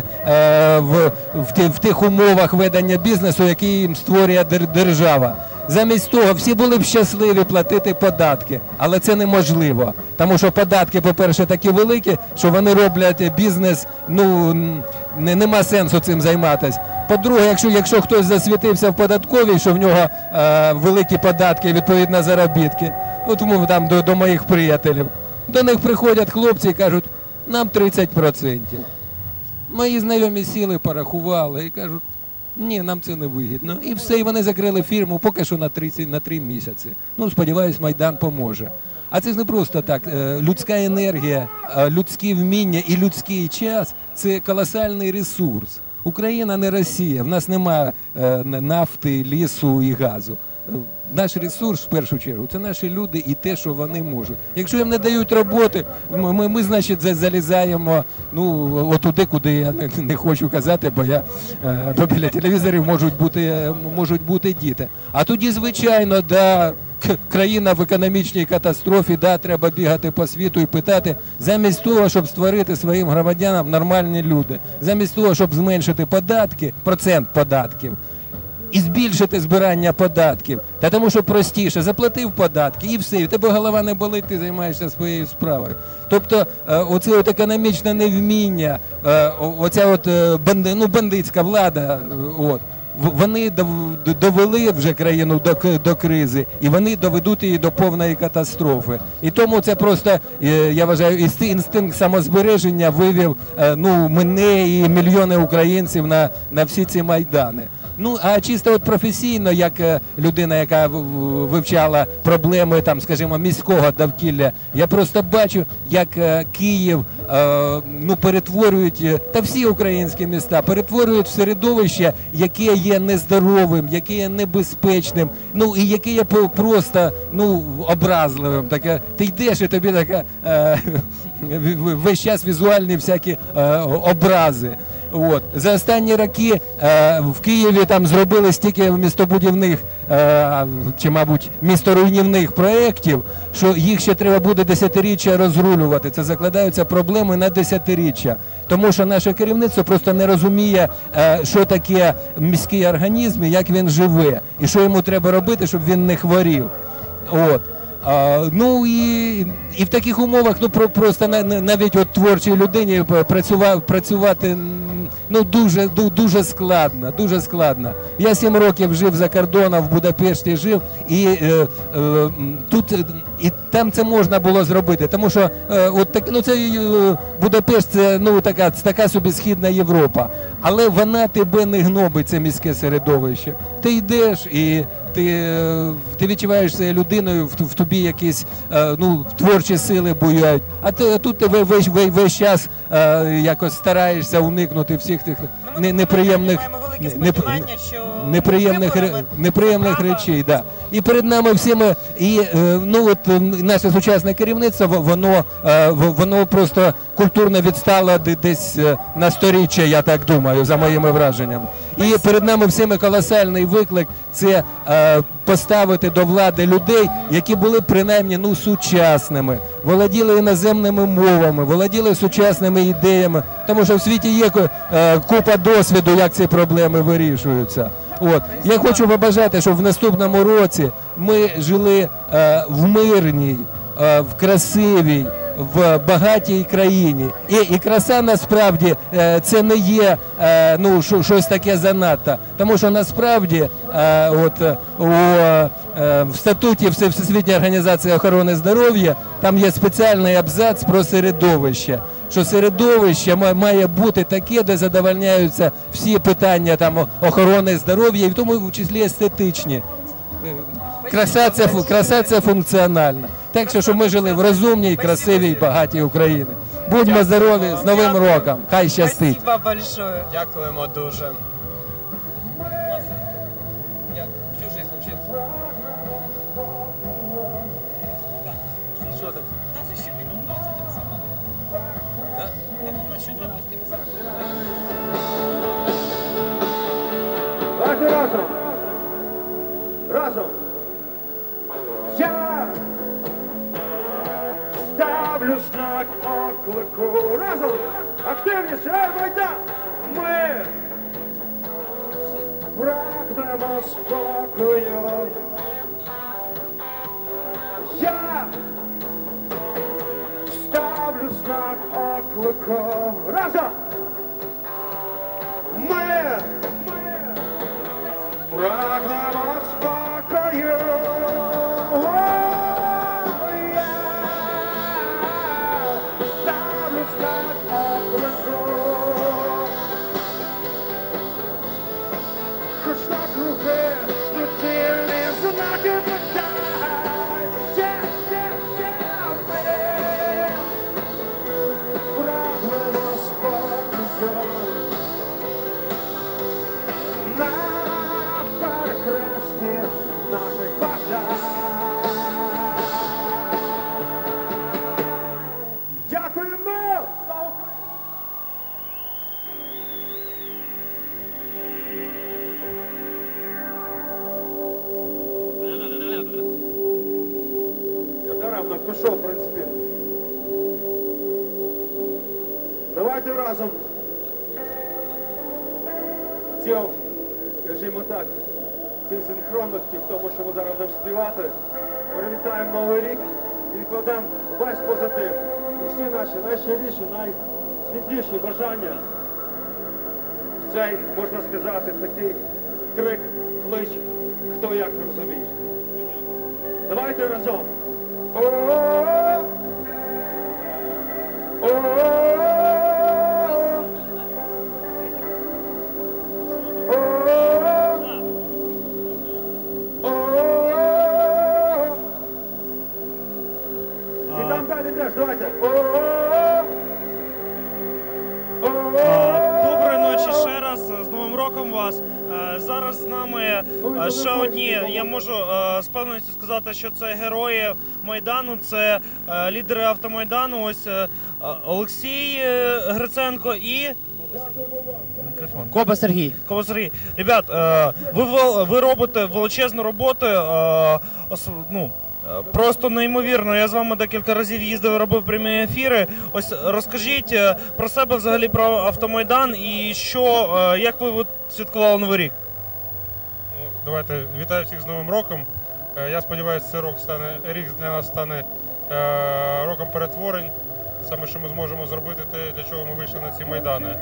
в тих умовах ведення бізнесу, які їм створює держава. Замість того, всі були б щасливі платити податки, але це неможливо. Тому що податки, по-перше, такі великі, що вони роблять бізнес, ну, нема сенсу цим займатися. По-друге, якщо хтось засвітився в податковій, що в нього великі податки, відповідно, заробітки, от там до моїх приятелів, до них приходять хлопці і кажуть, нам 30%. Мої знайомі сіли, порахували і кажуть, ні, нам це не вигідно. І все, і вони закрили фірму поки що на 3 місяці. Ну, сподіваюсь, Майдан поможе. А це ж не просто так. Людська енергія, людські вміння і людський час – це колосальний ресурс. Україна не Росія, в нас немає нафти, лісу і газу. Наш ресурс, в першу чергу, це наші люди і те, що вони можуть. Якщо їм не дають роботи, ми значить, залізаємо, ну, отуди, куди я не хочу казати, бо біля телевізорів можуть бути діти. А тоді, звичайно, да, країна в економічній катастрофі, да, треба бігати по світу і питати, замість того, щоб створити своїм громадянам нормальні люди, замість того, щоб зменшити податки, процент податків, і збільшити збирання податків. Та тому що простіше, заплатив податки і все, і в тебе голова не болить, ти займаєшся своєю справою. Тобто оце от економічне невміння, оця от бандитська влада, от, вони довели вже країну до кризи, і вони доведуть її до повної катастрофи. І тому це просто, я вважаю, інстинкт самозбереження вивів, ну, мене і мільйони українців на всі ці майдани. Ну, а чисто от професійно, як людина, яка вивчала проблеми, там, скажімо, міського довкілля, я просто бачу, як Київ, ну, перетворюють, та всі українські міста, перетворюють в середовище, яке є нездоровим, яке є небезпечним, ну, і яке є просто, ну, образливим. Таке, ти йдеш і тобі така, весь час візуальні всякі образи. От. За останні роки в Києві там зробили стільки містобудівних чи, мабуть, місторуйнівних проєктів, що їх ще треба буде десятиріччя розрулювати. Це закладаються проблеми на десятиріччя. Тому що наше керівництво просто не розуміє, що таке міський організм і як він живе. І що йому треба робити, щоб він не хворів. От. Ну і в таких умовах просто навіть от творчій людині працювати дуже складно, дуже складно. Я 7 років жив за кордоном, в Будапешті жив, і там це можна було зробити, тому що Будапешт це така собі Східна Європа, але вона тебе не гнобить, це міське середовище. Ти йдеш і ти відчуваєш себе людиною, в тобі якісь творчі сили буяють, а тут ти весь час якось стараєшся уникнути всіх тих неприємних речей. Да. І перед нами всіми, наше сучасне керівництво, воно просто культурно відстало десь на сторіччя, я так думаю, за моїми враженнями. І перед нами всіми колосальний виклик – це поставити до влади людей, які були принаймні сучасними, володіли іноземними мовами, володіли сучасними ідеями, тому що в світі є купа досвіду, як ці проблеми вирішуються. От. Я хочу побажати, щоб в наступному році ми жили в мирній, в красивій, в багатій країні. І краса насправді це не є щось таке занадто. Тому що насправді в статуті Всесвітньої організації охорони здоров'я там є спеціальний абзац про середовище. Що середовище має бути таке, де задовольняються всі питання охорони здоров'я, і в тому числі естетичні. Краса це функціональна. Так що, щоб ми жили в розумній, красивій, багатій Україні. Будьмо здорові, з Новим роком. Хай щастить. Спасибо большое. Дякуємо дуже. Я всю жизнь вчився. Що там? У нас ще минут 20 так само. Да? У нас ще 2 гості. Давайте разом. Разом. Я ставлю знак оклику. Разом. Активніше, Майдан. Ми прагнемо спокою. Я ставлю знак оклику. Разом. Ми прагнемо спокою. Пішов, в принципі. Давайте разом скажімо так, цій синхронності в тому, що ми зараз будемо співати, привітаємо Новий рік і вкладемо весь позитив. І всі наші найщиріші, найсвітліші бажання в цей, можна сказати, такий крик, клич, хто як розуміє. Давайте разом. І там далі теж, давайте. Доброї ночі ще раз, з Новим роком вас. Зараз з нами ще одні, я можу з певністю сказати, що це герої Майдану, це лідери автомайдану, ось Олексій Гриценко і Мікрофон. Коба Сергій. Коба Сергій. Ребят, ви робите величезну роботу, просто неймовірно. Я з вами декілька разів їздив, робив прямі ефіри. Ось розкажіть про себе взагалі, про Автомайдан і як ви святкували Новий рік? Давайте, вітаю всіх з Новим роком. Я сподіваюся, цей рік для нас стане роком перетворень. Саме, що ми зможемо зробити те, для чого ми вийшли на ці майдани.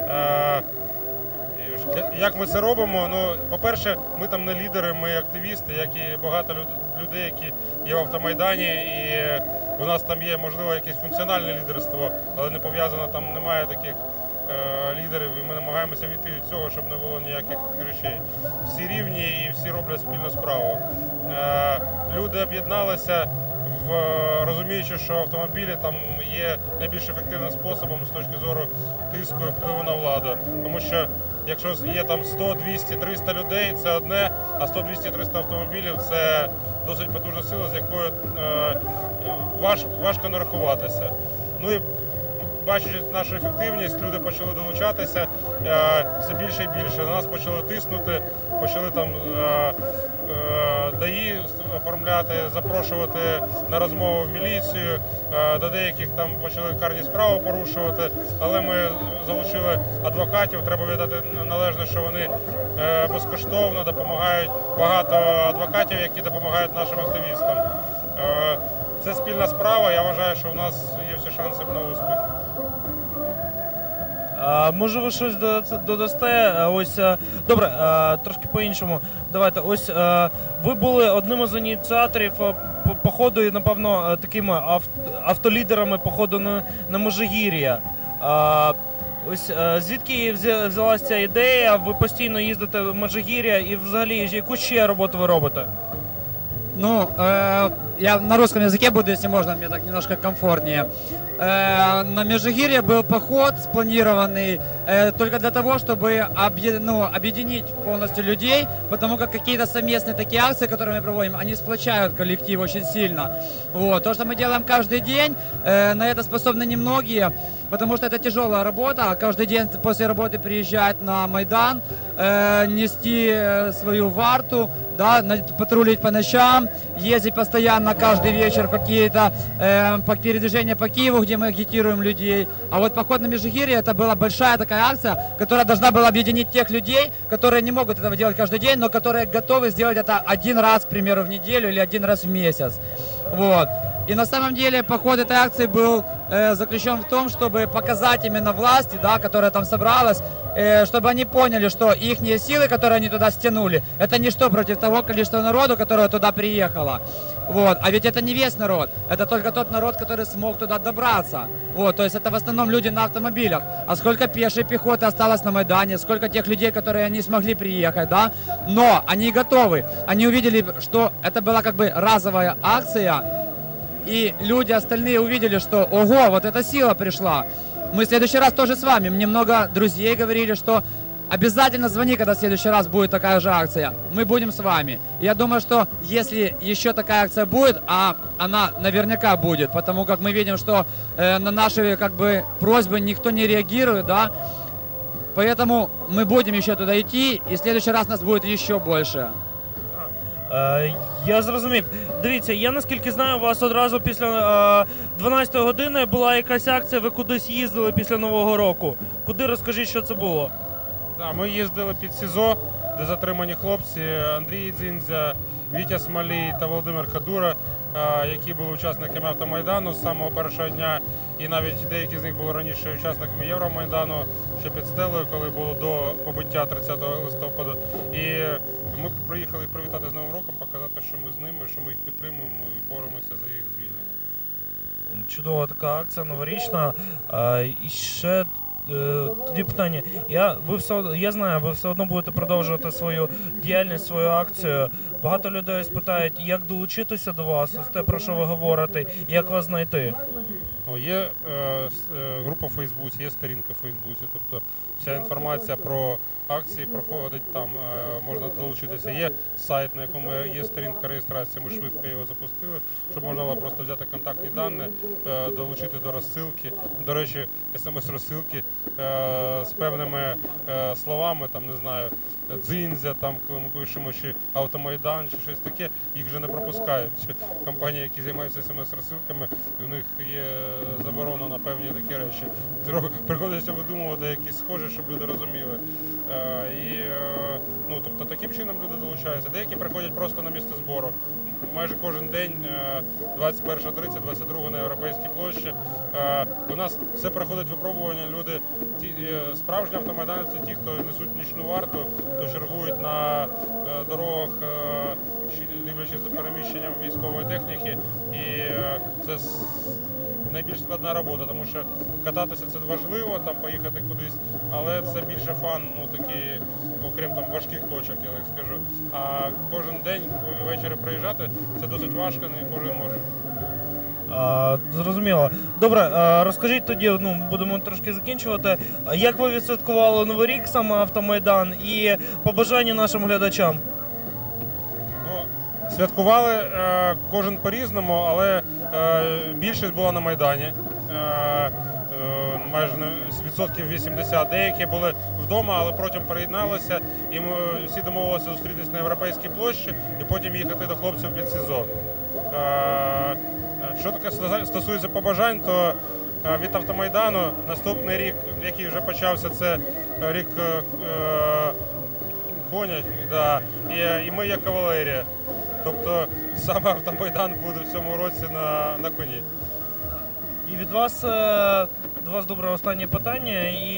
Як ми це робимо? По-перше, ми там не лідери, ми активісти, як і багато людей, які є в Автомайдані. І у нас там є, можливо, якесь функціональне лідерство, але не пов'язано, там немає таких лідерів. І ми намагаємося відійти від цього, щоб не було ніяких речей. Всі рівні і всі роблять спільну справу. Люди об'єдналися, розуміючи, що автомобілі там є найбільш ефективним способом з точки зору тиску і впливу на владу. Тому що якщо є там 100, 200, 300 людей, це одне, а 100, 200, 300 автомобілів – це досить потужна сила, з якою важко не рахуватися. І бачачи нашу ефективність, люди почали долучатися все більше і більше. На нас почали тиснути, почали там ДАІ оформляти, запрошувати на розмову в міліцію, до деяких там почали карні справи порушувати, але ми залучили адвокатів, треба віддати належне, що вони безкоштовно допомагають, багато адвокатів, які допомагають нашим активістам. Це спільна справа, я вважаю, що у нас є всі шанси на успіх. Може ви щось додасте? Ось, добре, трошки по-іншому. Давайте, ось ви були одним із ініціаторів походу, і, напевно, такими автолідерами походу на Межигір'я. Ось звідки взялася ця ідея? Ви постійно їздите в Межигір'я і взагалі яку ще роботу ви робите? Я на русском языке буду, если можно, мне так немножко комфортнее. На Межигирье был поход спланированный только для того, чтобы объединить полностью людей, потому как какие-то совместные такие акции, которые мы проводим, они сплочают коллектив очень сильно. То, что мы делаем каждый день, на это способны немногие, потому что это тяжелая работа. Каждый день после работы приезжать на Майдан, нести свою варту, патрулить по ночам, ездить постоянно каждый вечер какие-то передвижения по Киеву, где мы агитируем людей. А вот поход на Межигирье — это была большая такая акция, которая должна была объединить тех людей, которые не могут этого делать каждый день, но которые готовы сделать это один раз, к примеру, в неделю или один раз в месяц. И на самом деле поход этой акции был заключен в том, чтобы показать именно власти, которая там собралась, чтобы они поняли, что их силы, которые они туда стянули, это ничто против того количества народу, которое туда приехало. А ведь это не весь народ, это только тот народ, который смог туда добраться. То есть это в основном люди на автомобилях. А сколько пешей пехоты осталось на Майдане, сколько тех людей, которые не смогли приехать, но они готовы. Они увидели, что это была как бы разовая акция, и люди остальные увидели, что ого, вот эта сила пришла. Мы в следующий раз тоже с вами. Мне много друзей говорили, что обязательно звони, когда в следующий раз будет такая же акция. Мы будем с вами. Я думаю, что если еще такая акция будет, а она наверняка будет, потому как мы видим, что на наши просьбы никто не реагирует, поэтому мы будем еще туда идти, и в следующий раз нас будет еще больше. Я зрозумів. Дивіться, я наскільки знаю, у вас одразу після 12-ї години була якась акція, ви кудись їздили після Нового року. Куди, розкажіть, що це було? Ми їздили під СІЗО, де затримані хлопці Андрій Дзіндзя, Вітя Смолій та Володимир Кадура, які були учасниками Автомайдану з самого першого дня, і навіть деякі з них були раніше учасниками Євромайдану, ще під Стелею, коли було до побиття 30 листопада. І ми приїхали їх привітати з Новим роком, показати, що ми з ними, що ми їх підтримуємо і боремося за їх звільнення. Чудова така акція, новорічна. І ще тоді питання. Я знаю, ви все одно будете продовжувати свою діяльність, свою акцію. Багато людей спитають, як долучитися до вас, ось те, про що ви говорите, і як вас знайти. Є група в Фейсбуці, є сторінка в Фейсбуці, тобто вся інформація про акції проходить там, можна долучитися. Є сайт, на якому є сторінка реєстрації, ми швидко його запустили, щоб можна було просто взяти контактні дані, долучити до розсилки. До речі, смс-розсилки з певними словами, там, не знаю, дзиндзя, там, коли ми пишемо, чи Автомайдан, чи щось таке, їх вже не пропускають. Компанії, які займаються смс-розсилками, у них є заборона на певні такі речі. Приходиться видумувати якісь схожі, щоб люди розуміли. Тобто таким чином люди долучаються. Деякі приходять просто на місце збору. Майже кожен день, 21.30, 22 на Європейській площі. У нас все проходить випробування. Люди, справжні автомайданці, ті, хто несуть нічну варту, хто чергують на дорогах, дивлячись за переміщенням військової техніки. І це найбільш складна робота, тому що кататися це важливо, там поїхати кудись, але це більше фан, такий, окрім там важких точок, я так скажу. А кожен день ввечері приїжджати це досить важко, не кожен може. Зрозуміло. Добре, розкажіть тоді, будемо трошки закінчувати, як ви відсвяткували Новий рік, саме Автомайдан, і побажання нашим глядачам? Святкували кожен по-різному, але більшість була на Майдані, майже відсотків 80. Деякі були вдома, але потім приєдналися, і ми всі домовилися зустрітися на Європейській площі і потім їхати до хлопців під СІЗО. Що таке стосується побажань, то від Автомайдану наступний рік, який вже почався, це рік коня, і ми як кавалерія. Тобто саме Автомайдан буде в цьому році на коні. І від вас добре останнє питання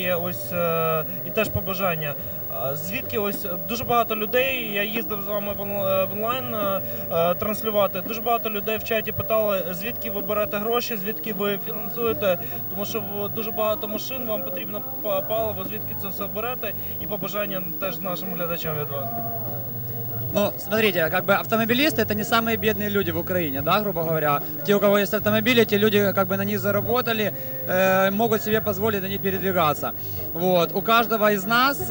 і теж побажання. Звідки дуже багато людей, я їздив з вами в онлайн транслювати, дуже багато людей в чаті питали, звідки ви берете гроші, звідки ви фінансуєте, тому що дуже багато машин, вам потрібно паливо, звідки це все берете, і побажання теж нашим глядачам від вас. Смотрите, автомобилисты это не самые бедные люди в Украине, да, грубо говоря. Те, у кого есть автомобили, те люди на них заработали, могут себе позволить на них передвигаться. У каждого из нас,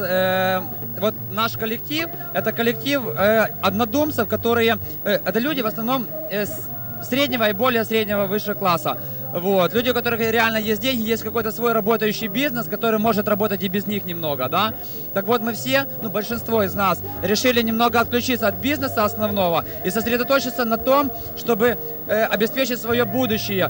наш коллектив, это коллектив однодумцев, которые, это люди в основном среднего и более среднего высшего класса. Люди, у которых реально есть деньги, есть какой-то свой работающий бизнес, который может работать и без них немного, да. Так вот, мы все, большинство из нас, решили немного отключиться от бизнеса основного и сосредоточиться на том, чтобы обеспечить свое будущее,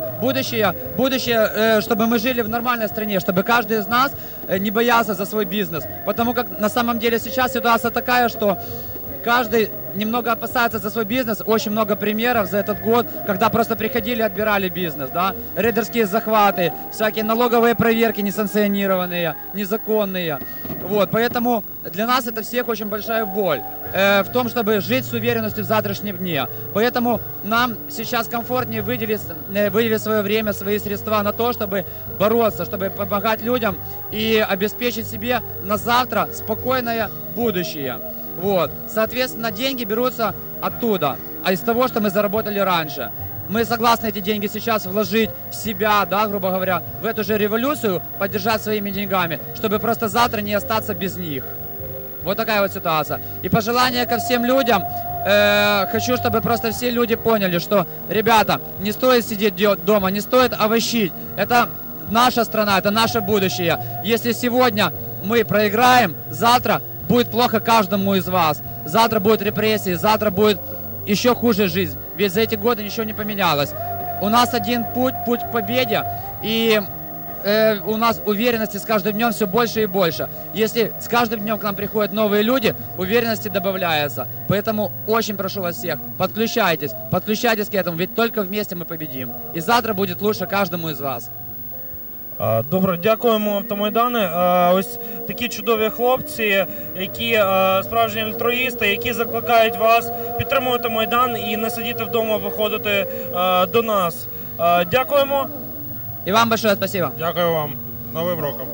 чтобы мы жили в нормальной стране, чтобы каждый из нас не боялся за свой бизнес. Потому как на самом деле сейчас ситуация такая, что каждый немного опасается за свой бизнес. Очень много примеров за этот год, когда просто приходили и отбирали бизнес, да. Рейдерские захваты, всякие налоговые проверки несанкционированные, незаконные. Поэтому для нас это всех очень большая боль в том, чтобы жить с уверенностью в завтрашнем дне. Поэтому нам сейчас комфортнее выделить свое время, свои средства на то, чтобы бороться, чтобы помогать людям и обеспечить себе на завтра спокойное будущее. Соответственно, деньги берутся оттуда, а из того, что мы заработали раньше. Мы согласны эти деньги сейчас вложить в себя, да, грубо говоря, в эту же революцию, поддержать своими деньгами, чтобы просто завтра не остаться без них. Вот такая ситуация. И пожелание ко всем людям, хочу, чтобы просто все люди поняли, что, ребята, не стоит сидеть дома, не стоит овощить. Это наша страна, это наше будущее. Если сегодня мы проиграем, завтра будет плохо каждому из вас. Завтра будут репрессии, завтра будет еще хуже жизнь. Ведь за эти годы ничего не поменялось. У нас один путь к победе, и у нас уверенности с каждым днем все больше и больше. Если с каждым днем к нам приходят новые люди, уверенности добавляется. Поэтому очень прошу вас всех, подключайтесь к этому, ведь только вместе мы победим. И завтра будет лучше каждому из вас. Добре, дякуємо, Автомайдане. Ось такі чудові хлопці, які справжні альтруїсти, які закликають вас підтримувати Майдан і не сидіти вдома, виходити до нас. Дякуємо. І вам большое спасибо. Дякую вам. З Новим роком.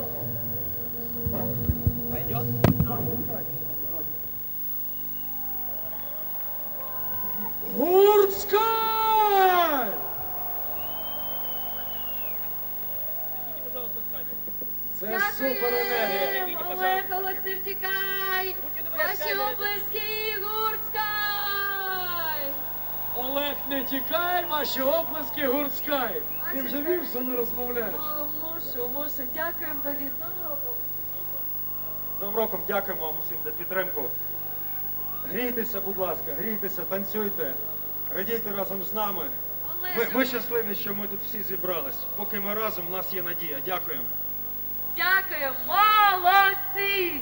Гурцкай! Це супер енергія. Олег, не втікай! Ваші облески, Гурцкай! Олег, не тікай, ваші оплески, Гурцкай. Ти вже вівся не розмовляєш? Мушу. Дякуємо тобі. З Новим роком! Новим роком дякуємо вам усім за підтримку. Грійтеся, будь ласка, грійтеся, танцюйте, радійте разом з нами. Ми щасливі, що ми тут всі зібрались. Поки ми разом, у нас є надія. Дякуємо. Дякую, молодці!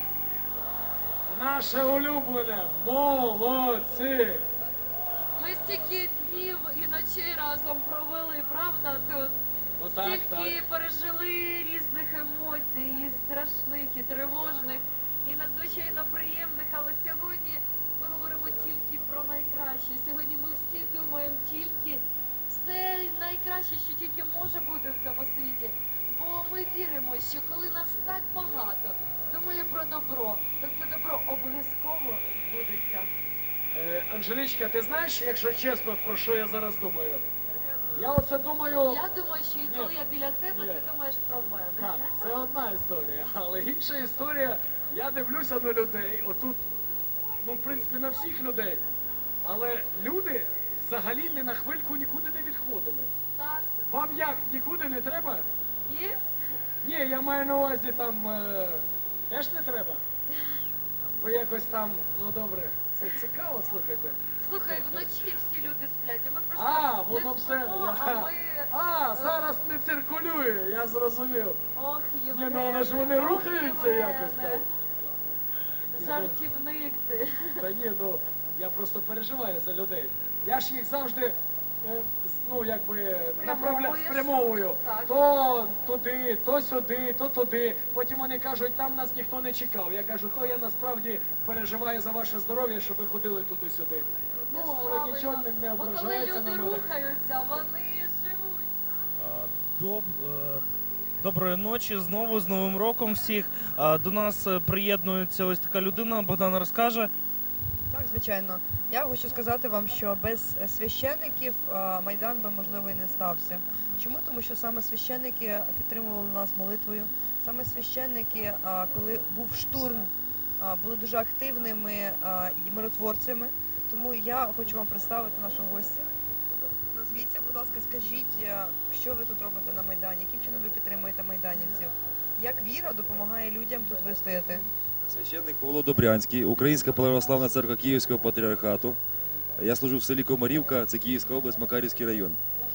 Наше улюблене, молодці! Ми стільки днів і ночей разом провели, правда, тут? Ну, так, Стільки так. пережили різних емоцій, і страшних, і тривожних, і надзвичайно приємних, але сьогодні ми говоримо тільки про найкраще. Сьогодні ми всі думаємо тільки все найкраще, що тільки може бути в цьому світі. Бо ми віримо, що коли нас так багато думає про добро, то це добро обов'язково збудеться. Анжелічка, ти знаєш, якщо чесно, про що я зараз думаю? Я оце думаю... Я думаю, що і коли я біля тебе, ти думаєш про мене. Так, це одна історія, але інша історія, я дивлюся на людей, отут, ну, в принципі, на всіх людей, але люди взагалі ні на хвильку нікуди не відходили. Так. Вам як, нікуди не треба? І? Ні, я маю на увазі там, теж не треба? Ви якось там, ну добре, це цікаво, слухайте. Слухай, вночі всі люди сплять, а ми просто Воно не все. спимо, Зараз не циркулює, я зрозумів. Ох, Ні, ну але ж вони рухаються якось там. Жартівник ти. Та ні, ну я просто переживаю за людей. Я ж їх завжди, ну якби спрямовую. То туди, то сюди, то туди. Потім вони кажуть, там нас ніхто не чекав. Я кажу, то я насправді переживаю за ваше здоров'я, щоб ви ходили туди-сюди. Ну, але нічого не Бо коли ображається на люди мене. рухаються, вони живуть. Доброї ночі, знову з Новим роком всіх. До нас приєднується ось така людина, Богдан розкаже. Так, звичайно. Я хочу сказати вам, що без священників Майдан би, можливо, і не стався. Чому? Тому що саме священники підтримували нас молитвою. Саме священники, коли був штурм, були дуже активними і миротворцями. Тому я хочу вам представити нашого гостя. Назвіться, будь ласка, скажіть, що ви тут робите на Майдані, яким чином ви підтримуєте майданівців? Як віра допомагає людям тут вистояти? Священник Павло Добрянський, Українська православна церква Київського патріархату. Я служу в селі Комарівка, це Київська область, Макарівський район.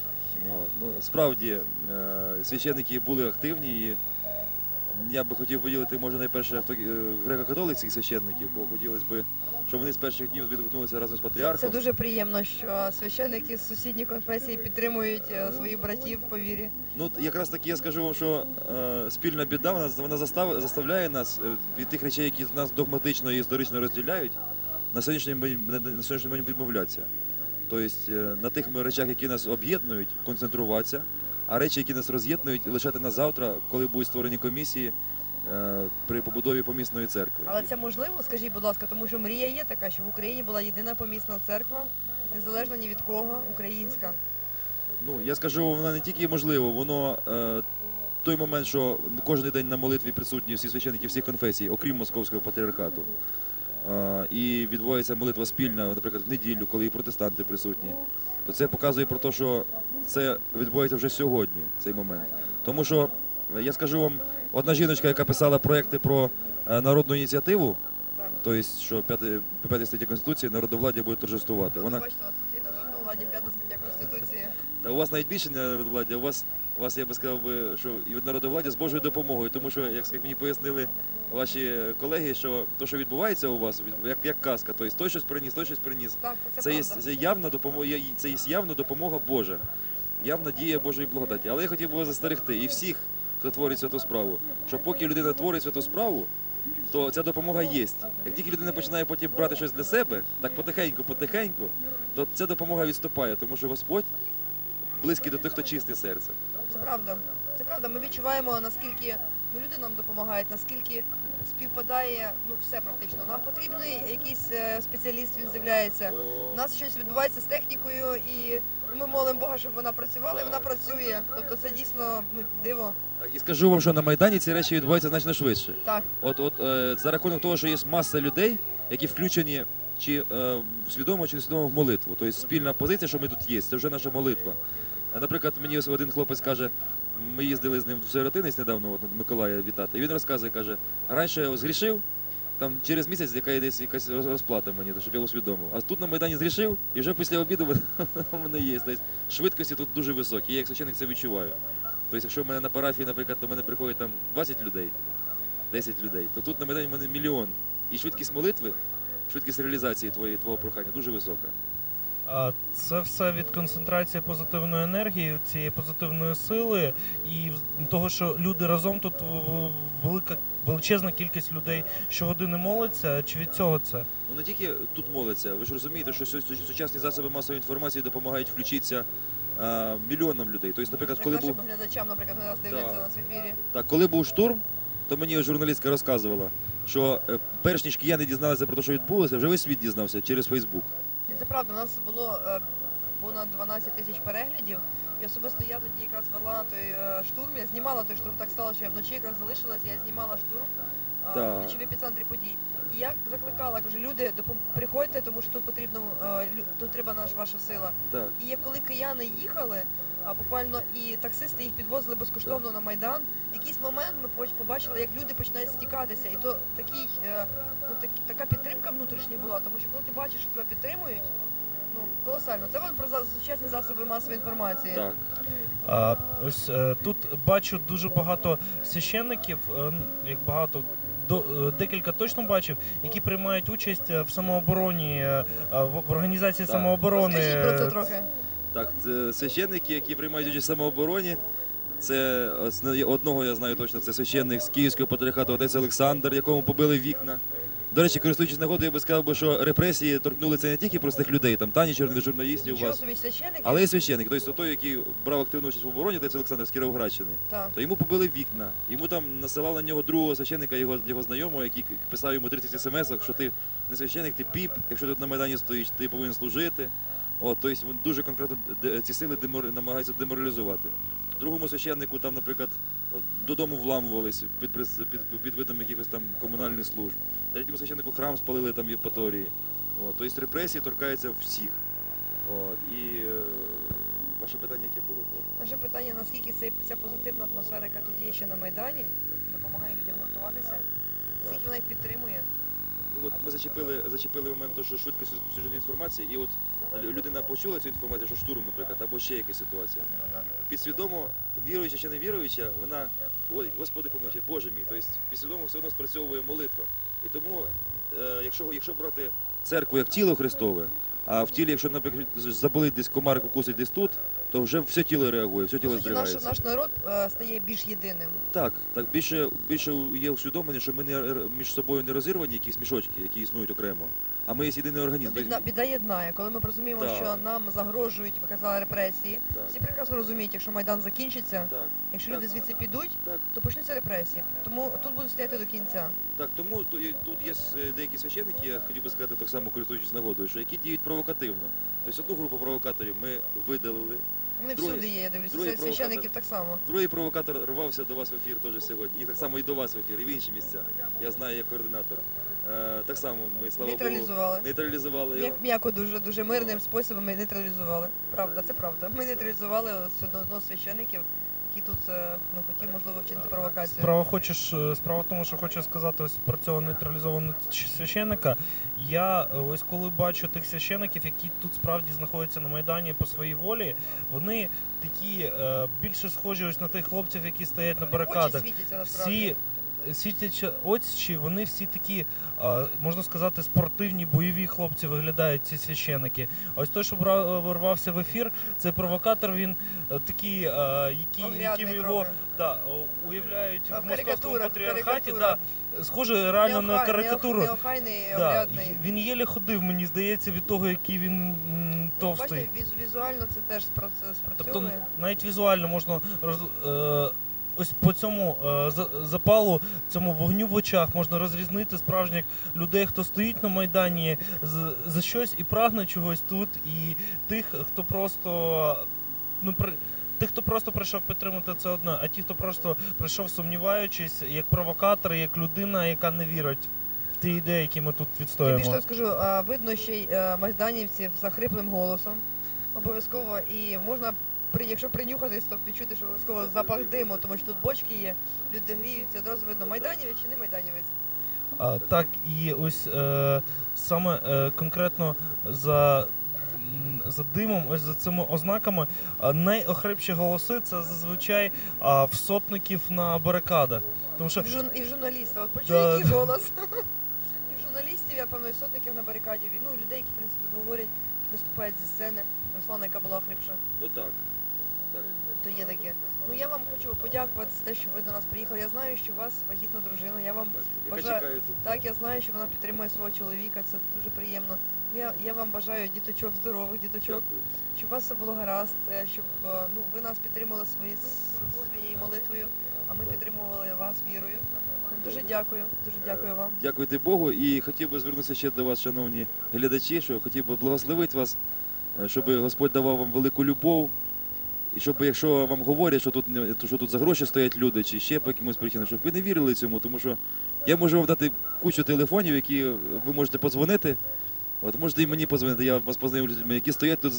Справді, священники були активні і я би хотів виділити, може, найперше греко-католицьких священників, бо хотілося б, щоб вони з перших днів відгукнулися разом з патріархом. Це дуже приємно, що священники з сусідніх конфесій підтримують своїх братів по вірі. Ну, якраз таки я скажу вам, що спільна біда, вона заставляє нас від тих речей, які нас догматично і історично розділяють, на сьогоднішній день відмовлятися. Тобто на тих речах, які нас об'єднують, концентруватися, а речі, які нас роз'єднують, лишати на завтра, коли будуть створені комісії при побудові помісної церкви. Але це можливо, скажіть, будь ласка, тому що мрія є така, що в Україні була єдина помісна церква, незалежно ні від кого, українська. Ну, я скажу, вона не тільки можливо, воно той момент, що кожен день на молитві присутні всі священники всіх конфесій, окрім Московського патріархату. І відбувається молитва спільна, наприклад, в неділю, коли і протестанти присутні, то це показує про те, що це відбувається вже сьогодні, цей момент. Тому що, я скажу вам, одна жіночка, яка писала проекти про народну ініціативу, тобто, що по 5 статті Конституції народовладдя буде торжествувати. Вона... Бачите, у вас тут є на народовладді 5 стаття Конституції. Та у вас навіть більше не народовладдя, у вас, я би сказав, що і від народовладдя з Божою допомогою, тому що, як мені пояснили ваші колеги, що те, що відбувається у вас, як казка, тобто той щось приніс, той щось приніс. Так, це є явна допомога Божа, явна дія Божої благодаті. Але я хотів би вас застерегти і всіх, хто творить святу справу, що поки людина творить святу справу, то ця допомога є. Як тільки людина починає потім брати щось для себе, так потихеньку, то ця допомога відступає, тому що Господь близький до тих, хто чистий серцем. Це правда. Це правда. Ми відчуваємо, наскільки люди нам допомагають, наскільки співпадає, все практично. Нам потрібний якийсь спеціаліст, він з'являється. У нас щось відбувається з технікою, і ми молимо Бога, щоб вона працювала, і вона працює. Тобто це дійсно диво. Так, і скажу вам, що на Майдані ці речі відбуваються значно швидше. Так. От за рахунок того, що є маса людей, які включені чи свідомо, чи несвідомо в молитву. Тобто спільна позиція, що ми тут є, це вже наша молитва. Наприклад, мені один хлопець каже, ми їздили з ним в Сиротинець недавно, Миколая вітати, і він розказує, каже, раніше я згрішив, там через місяць якась розплата мені, щоб я усвідомив. А тут на Майдані згрішив, і вже після обіду в мене є. Тобто швидкості тут дуже високі, я як священник це відчуваю. Тобто, якщо в мене на парафії, наприклад, до мене приходить там 20 людей, 10 людей, то тут на Майдані в мене мільйон. І швидкість молитви, швидкість реалізації твого прохання дуже висока. Це все від концентрації позитивної енергії, цієї позитивної сили і того, що люди разом тут величезна кількість людей щогодини моляться. Чи від цього це? Ну не тільки тут моляться. Ви ж розумієте, що сучасні засоби масової інформації допомагають включитися мільйонам людей. Тобто, наприклад, коли нашим глядачам, наприклад, нас дивляться нас в ефірі. Так, коли був штурм, то мені журналістка розказувала, що перш ніж кияни дізналися про те, що відбулося, вже весь світ дізнався через Фейсбук. Це правда, у нас було понад 12 тисяч переглядів, і особисто я тоді якраз вела той штурм, я знімала той штурм, так стало, що я вночі якраз залишилася, я знімала штурм, будучи в епіцентрі подій. І я закликала, кажу, люди, приходьте, тому що тут потрібно, тут треба ваша сила. Так. І коли кияни їхали, буквально і таксисти їх підвозили безкоштовно на Майдан, в якийсь момент ми побачили, як люди починають стікатися. І то така підтримка внутрішня була, тому що коли ти бачиш, що тебе підтримують, колосально. Це про сучасні засоби масової інформації. Так. Ось тут бачу дуже багато священників, як багато, декілька точно бачив, які приймають участь в самообороні, в організації самооборони. Розкажіть про це трохи. Так, це священники, які приймають участь в самообороні. Це одного я знаю точно, це священник з Київського патріархату, отець Олександр, якому побили вікна. До речі, користуючись нагодою, я би сказав, що репресії торкнулися не тільки простих людей, там танічерних журналістів у вас, але й священник. Тобто той, який брав активну участь в обороні, отець Олександр з Кіровоградщини, то йому побили вікна. Йому там насилали на нього другого священника, його знайомого, який писав йому 30 смс-ок, що ти не священник, ти піп, якщо ти на Майдані стоїш, ти повинен служити. Тобто дуже конкретно ці сили намагаються деморалізувати. Другому священнику там, наприклад, додому вламувалися під видом якихось там комунальних служб. Третьому священнику храм спалили там в Євпаторії. Тобто репресії торкаються всіх. І ваше питання яке було? Наше питання, наскільки ця позитивна атмосфера, яка тут є ще на Майдані, допомагає людям гуртуватися, наскільки вона їх підтримує? Ми зачепили момент того, що швидкість розповсюдження інформації, і людина почула цю інформацію, що штурм, наприклад, або ще якась ситуація. Підсвідомо, віруюча чи не віруюча, вона, ой, Господи помилуй, Боже мій, тобто підсвідомо все одно спрацьовує молитва. І тому, якщо брати церкву як тіло Христове, а в тілі, якщо, наприклад, заболить десь комарик, укусить десь тут, то вже все тіло реагує, все тіло здригається. Наш народ стає більш єдиним. Так, більше є усвідомлення, що ми між собою не розірвані якісь мішочки, які існують окремо, а ми є єдиний організм. Біда єднає, коли ми розуміємо, що нам загрожують, ви казали, репресії. Всі прекрасно розуміють, якщо Майдан закінчиться, якщо люди звідси підуть, то почнуться репресії. Тому тут будуть стояти до кінця. Так, тому тут є деякі священники, я хотів би сказати так само, користуючись нагодою, що які діють провокативно. Тобто одну групу провокаторів ми видалили. Вони всюди є, я дивлюся, священників так само. Другий провокатор рвався до вас в ефір теж сьогодні. І так само і до вас в ефір, і в інші місця. Я знаю, як координатор. Так само ми, слава Богу, нейтралізували його. Як м'яко, дуже мирним способом ми нейтралізували. Правда, це правда. Ми нейтралізували одного з священників, який тут хотів, можливо, вчинити провокацію. Справа в тому, що хочу сказати ось про цього нейтралізованого священника. Я ось коли бачу тих священників, які тут справді знаходяться на Майдані по своїй волі, вони такі більше схожі ось на тих хлопців, які стоять на барикадах. світять очі, вони всі такі, можна сказати, спортивні, бойові хлопці виглядають, ці священики. А ось той, що ворвався в ефір, цей провокатор, він такий, яким його уявляють в московському патріархаті. Схоже реально на карикатуру. Неохайний, огрядний. Він єлі ходив, мені здається, від того, який він товстий. Бачите, візуально це теж спрацьовує. Тобто навіть візуально можна ось по цьому запалу, цьому вогню в очах можна розрізнити справжніх людей, хто стоїть на Майдані за щось і прагне чогось тут, і тих, хто просто тих, хто просто прийшов підтримати, це одне, а ті, хто просто прийшов сумніваючись, як провокатор, як людина, яка не вірить в ті ідеї, які ми тут відстоюємо. Я більше скажу, видно ще й майданівців за хриплим голосом, обов'язково, і можна, якщо принюхатись, то відчути, що обов'язково запах диму, тому що тут бочки є, люди гріються, одразу видно, майданівець чи не майданівець. Так, і ось саме конкретно за димом, ось за цими ознаками, найохрипші голоси – це зазвичай в сотників на барикадах. Тому що... І в журналістів. От почув, який голос. І в журналістів, я певно, і сотників на барикаді. Ну, людей, які, в принципі, говорять, які виступають зі сцени. Руслана, яка була охрипша. Ну так. То є таке. Ну, я вам хочу подякувати за те, що ви до нас приїхали. Я знаю, що у вас вагітна дружина. Я вам бажаю... Так, я знаю, що вона підтримує свого чоловіка. Це дуже приємно. Я вам бажаю діточок, здорових діточок, щоб у вас все було гаразд, щоб ви нас підтримували своєю молитвою, а ми підтримували вас вірою. Дуже дякую вам. Дякуйте Богу, і хотів би звернутися ще до вас, шановні глядачі, що хотів би благословити вас, щоб Господь давав вам велику любов, і щоб, якщо вам говорять, що тут за гроші стоять люди, чи ще по якимось причинам, щоб ви не вірили цьому, тому що я можу вам дати кучу телефонів, які ви можете подзвонити. От можете і мені подзвонити, я вас познайомлю з людьми, які стоять тут,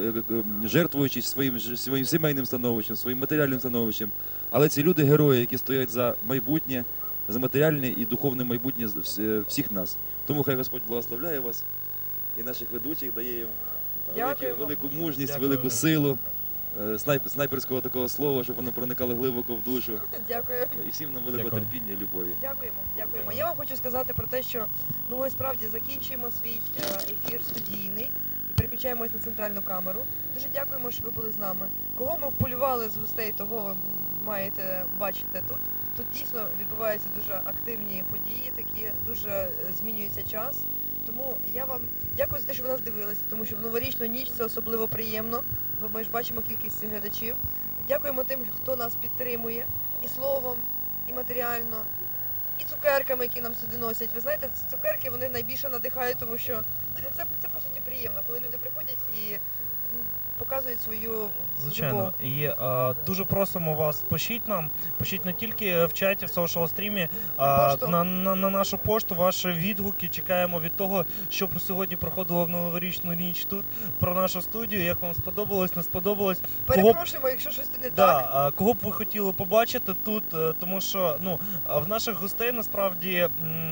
жертвуючись своїм сімейним становищем, своїм матеріальним становищем. Але ці люди герої, які стоять за майбутнє, за матеріальне і духовне майбутнє всіх нас. Тому хай Господь благословляє вас і наших ведучих, дає їм велику мужність, велику силу, снайперського такого слова, щоб воно проникало глибоко в душу. Дякую. І всім нам великого терпіння і любові. Дякуємо. Я вам хочу сказати про те, що ми справді закінчуємо свій ефір студійний і переключаємось на центральну камеру. Дуже дякуємо, що ви були з нами. Кого ми вполювали з гостей, того ви маєте бачити тут. Тут дійсно відбуваються дуже активні події, такі дуже змінюється час. Тому я вам дякую за те, що ви нас дивилися, тому що в новорічну ніч це особливо приємно, бо ми ж бачимо кількість глядачів. Дякуємо тим, хто нас підтримує і словом, і матеріально, і цукерками, які нам сюди носять. Ви знаєте, ці цукерки, вони найбільше надихають, тому що це по суті приємно, коли люди приходять і показують свою Звичайно. любов. І дуже просимо вас, пишіть не тільки в чаті, в соушал-стрімі, а на нашу пошту, ваші відгуки. Чекаємо від того, що сьогодні проходило в новорічну ніч тут, про нашу студію, як вам сподобалось, не сподобалось. Перепрошуємо, якщо щось не так. Кого б ви хотіли побачити тут, тому що в наших гостей насправді...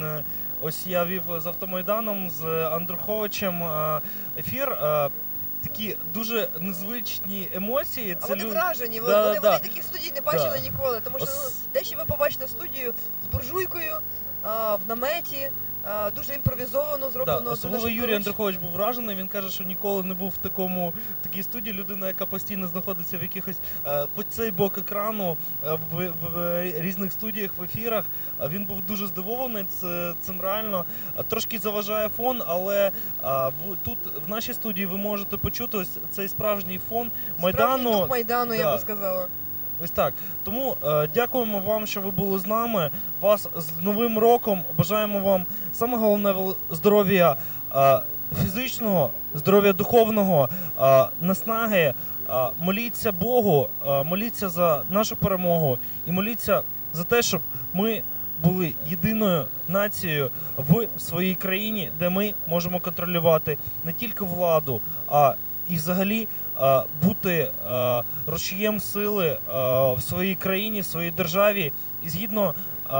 Ось я вів з Автомайданом, з Андруховичем ефір. Такі дуже незвичні емоції. А вони вражені, вони таких студій не бачили ніколи. Тому що дещо ви побачите студію з буржуйкою, в наметі, дуже імпровізовано зроблено. Особливо Юрій Андрухович був вражений, він каже, що ніколи не був в такій студії. Людина, яка постійно знаходиться в якихось по цей бок екрану, в різних студіях, в ефірах. Він був дуже здивований цим реально. Трошки заважає фон, але тут в нашій студії ви можете почути ось цей справжній фон Майдану. Справжній дух Майдану, я би сказала. Ось так. Тому дякуємо вам, що ви були з нами. Вас з Новим роком. Бажаємо вам саме головне здоров'я фізичного, здоров'я духовного, наснаги. Моліться Богу, моліться за нашу перемогу і моліться за те, щоб ми були єдиною нацією в своїй країні, де ми можемо контролювати не тільки владу, а і взагалі бути рушієм сили в своїй країні, в своїй державі. І згідно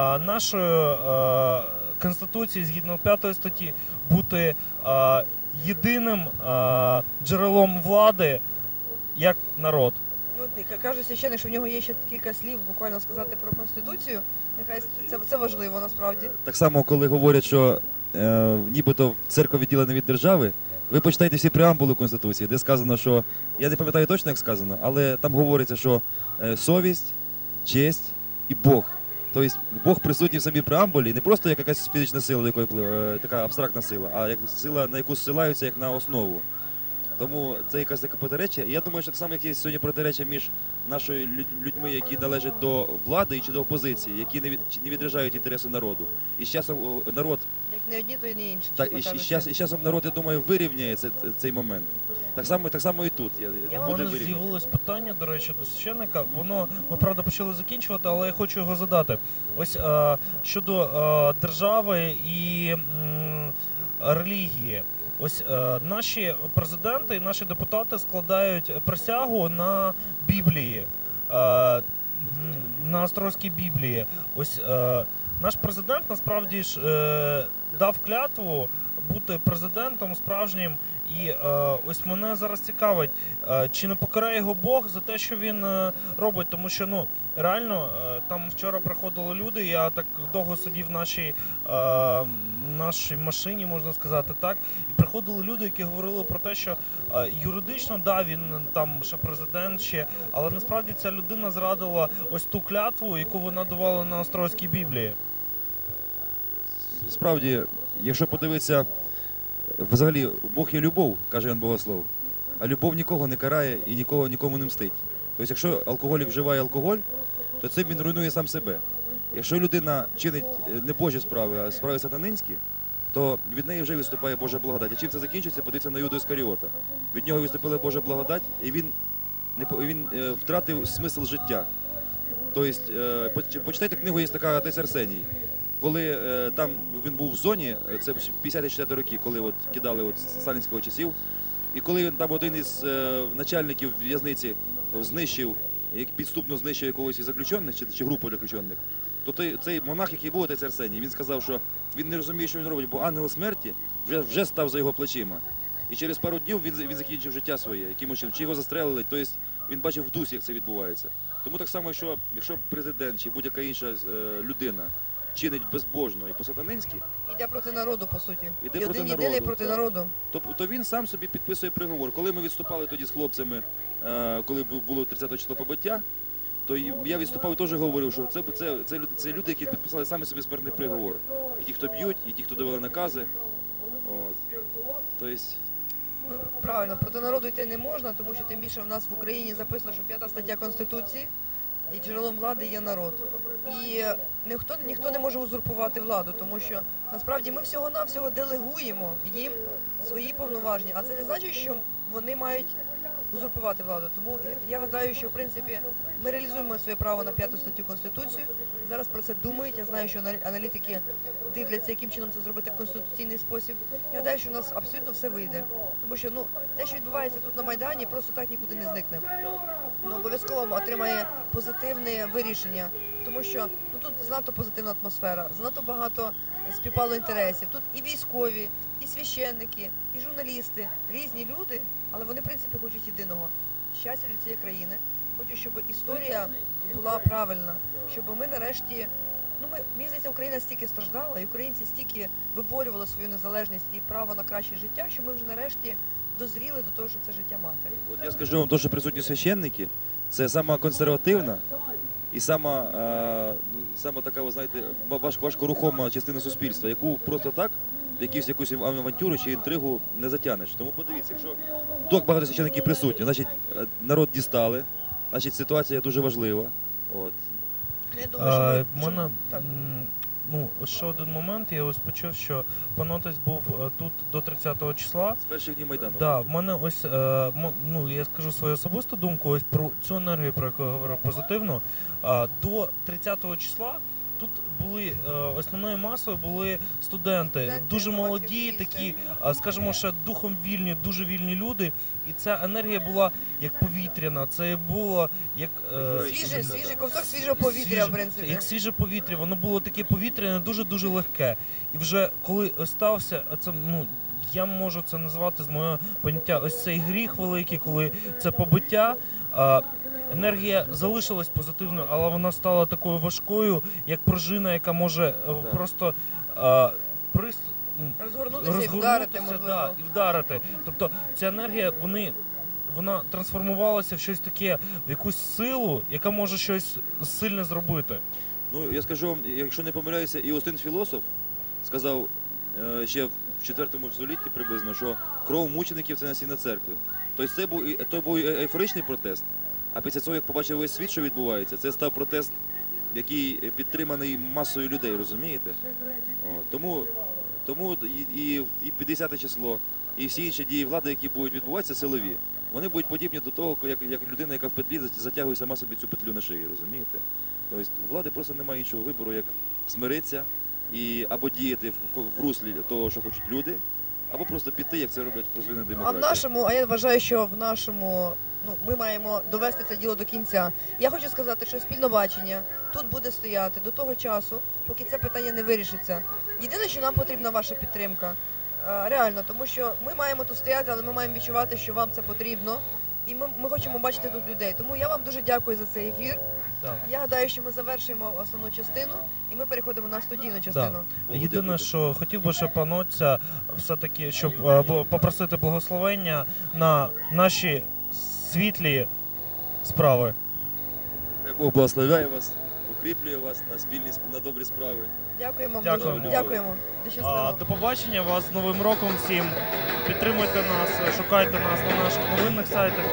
нашої Конституції, згідно 5 статті, бути єдиним джерелом влади як народ. каже священник, що в нього є ще кілька слів буквально сказати про Конституцію. Нехай це важливо насправді. Так само, коли говорять, що нібито церква відділена від держави, ви почитайте всі преамбули Конституції, де сказано, що, я не пам'ятаю точно, як сказано, але там говориться, що совість, честь і Бог. Тобто Бог присутній в самій преамбулі не просто як якась фізична сила, якої така абстрактна сила, а як сила, на яку зсилаються як на основу. Тому це якась таке протиречення. І я думаю, що так само, як є сьогодні протиречення між нашими людьми, які належать до влади чи до опозиції, які не відражають інтереси народу. І з часом народ... Як не одні, то і не інші. Так, і з часом народ, я думаю, вирівняє цей момент. Так само і тут. У мене з'явилось питання, до речі, до священника. Ми, правда, почали закінчувати, але я хочу його задати. Ось щодо держави і релігії. Ось наші президенти і наші депутати складають присягу на Біблії, на Острозькій Біблії. Ось наш президент насправді ж дав клятву бути президентом справжнім. І ось мене зараз цікавить, чи не покарає його Бог за те, що він робить, тому що реально там вчора приходили люди, я так довго сидів в нашій машині, можна сказати так, і приходили люди, які говорили про те, що юридично, да, він там ще президент ще, але насправді ця людина зрадила ось ту клятву, яку вона давала на Острозькій Біблії. Справді, якщо подивитися, взагалі, Бог є любов, каже Іван Богослов, а любов нікого не карає і нікому не мстить. Тобто, якщо алкоголік вживає алкоголь, то цим він руйнує сам себе. Якщо людина чинить не Божі справи, а справи сатанинські, то від неї вже виступає Божа благодать. А чим це закінчиться, подивіться на Юду Іскаріота. Від нього виступила Божа благодать, і він втратив смисл життя. Тобто, почитайте книгу, є така «Отець Арсеній». Коли там він був в зоні, це 50-60 роки, коли кидали з сталінського часів, і коли він там один із начальників в'язниці знищив, підступно знищив якогось із заключених чи групу заключених, то цей монах, який був отець Арсеній, він сказав, що він не розуміє, що він робить, бо ангел смерті вже став за його плечима. І через пару днів він закінчив життя своє, якимось чином, чи його застрелили, тобто він бачив в дусі, як це відбувається. Тому так само, якщо президент чи будь-яка інша людина чинить безбожно і по-сатанинськи, йде проти народу, по суті. Іде і один єдиний проти народу. То він сам собі підписує приговор. Коли ми відступали тоді з хлопцями, коли було 30 число побиття, то я відступав і теж говорив, що це люди, які підписали самі собі смертний приговор. І ті, хто б'ють, і ті, хто давали накази. Тобто... Правильно, проти народу йти не можна, тому що тим більше в нас в Україні записано, що 5 стаття Конституції, і джерелом влади є народ. І ніхто не може узурпувати владу, тому що насправді ми всього-навсього делегуємо їм свої повноваження. А це не значить, що вони мають узурпувати владу. Тому я гадаю, що в принципі ми реалізуємо своє право на 5 статтю Конституції. Зараз про це думають. Я знаю, що аналітики дивляться, яким чином це зробити в конституційний спосіб. Я гадаю, що у нас абсолютно все вийде. Тому що те, що відбувається тут на Майдані, просто так нікуди не зникне. Обов'язково отримає позитивне вирішення, тому що тут занадто позитивна атмосфера, занадто багато співпало інтересів. Тут і військові, і священники, і журналісти, різні люди, але вони, в принципі, хочуть єдиного – щастя для цієї країни. Хочуть, щоб історія була правильна, щоб ми нарешті... мені здається, Україна стільки страждала, і українці стільки виборювали свою незалежність і право на краще життя, що ми вже нарешті дозріли до того, щоб це життя мати. От я скажу вам, що присутні священники – це сама консервативна і сама така, ви знаєте, важко рухома частина суспільства, яку просто так в якусь авантюру чи інтригу не затягнеш. Тому подивіться, якщо так багато священників присутні, значить народ дістали, значить ситуація дуже важлива. Ще один момент, я ось почув, що пан отець був тут до 30-го числа. З перших днів Майдану. Да, в мене ось, я скажу свою особисту думку, ось про цю енергію, про яку я говорив позитивно. До 30-го числа тут були, основною масою були студенти, дуже молоді, такі, скажімо, ще духом вільні, дуже вільні люди. І ця енергія була як повітряна, це було як... Свіжий ковток свіжого повітря, в принципі. Як свіже повітря, воно було таке повітряне, дуже-дуже легке. І вже коли стався, це, я можу це назвати з моєго поняття, ось цей гріх великий, коли це побиття, енергія залишилась позитивною, але вона стала такою важкою, як пружина, яка може просто Розгорнутися і вдарити, можливо. да, і вдарити. Тобто ця енергія, вона трансформувалася в щось таке, в якусь силу, яка може щось сильне зробити. Ну, я скажу вам, якщо не помиляюся, Іостин філософ сказав ще в 4 столітті приблизно, що кров мучеників – це насіння церкви. Тобто це був ейфоричний протест, а після цього, як побачив весь світ, що відбувається, це став протест, який підтриманий масою людей, розумієте? Тому і 50 число, і всі інші дії влади, які будуть відбуватися, силові, вони будуть подібні до того, як людина, яка в петлі затягує сама собі цю петлю на шиї, розумієте? Тобто у влади просто немає іншого вибору, як смиритися і або діяти в руслі того, що хочуть люди, або просто піти, як це роблять в розвиненій демократії. А я вважаю, що в нашому, ми маємо довести це діло до кінця. Я хочу сказати, що спільне бачення тут буде стояти до того часу, поки це питання не вирішиться. Єдине, що нам потрібна ваша підтримка. Реально, тому що ми маємо тут стояти, але ми маємо відчувати, що вам це потрібно. І ми хочемо бачити тут людей. Тому я вам дуже дякую за цей ефір. Да. Я гадаю, що ми завершуємо основну частину і ми переходимо на студійну частину. Да. Єдине, що хотів би ще пануться, все-таки, щоб попросити благословення на наші світлі справи. Бог благословляє вас, укріплює вас на добрі справи. Дякуємо вам. Дякуємо. Дякуємо. До побачення вас з Новим роком всім. Підтримуйте нас, шукайте нас на наших новинних сайтах.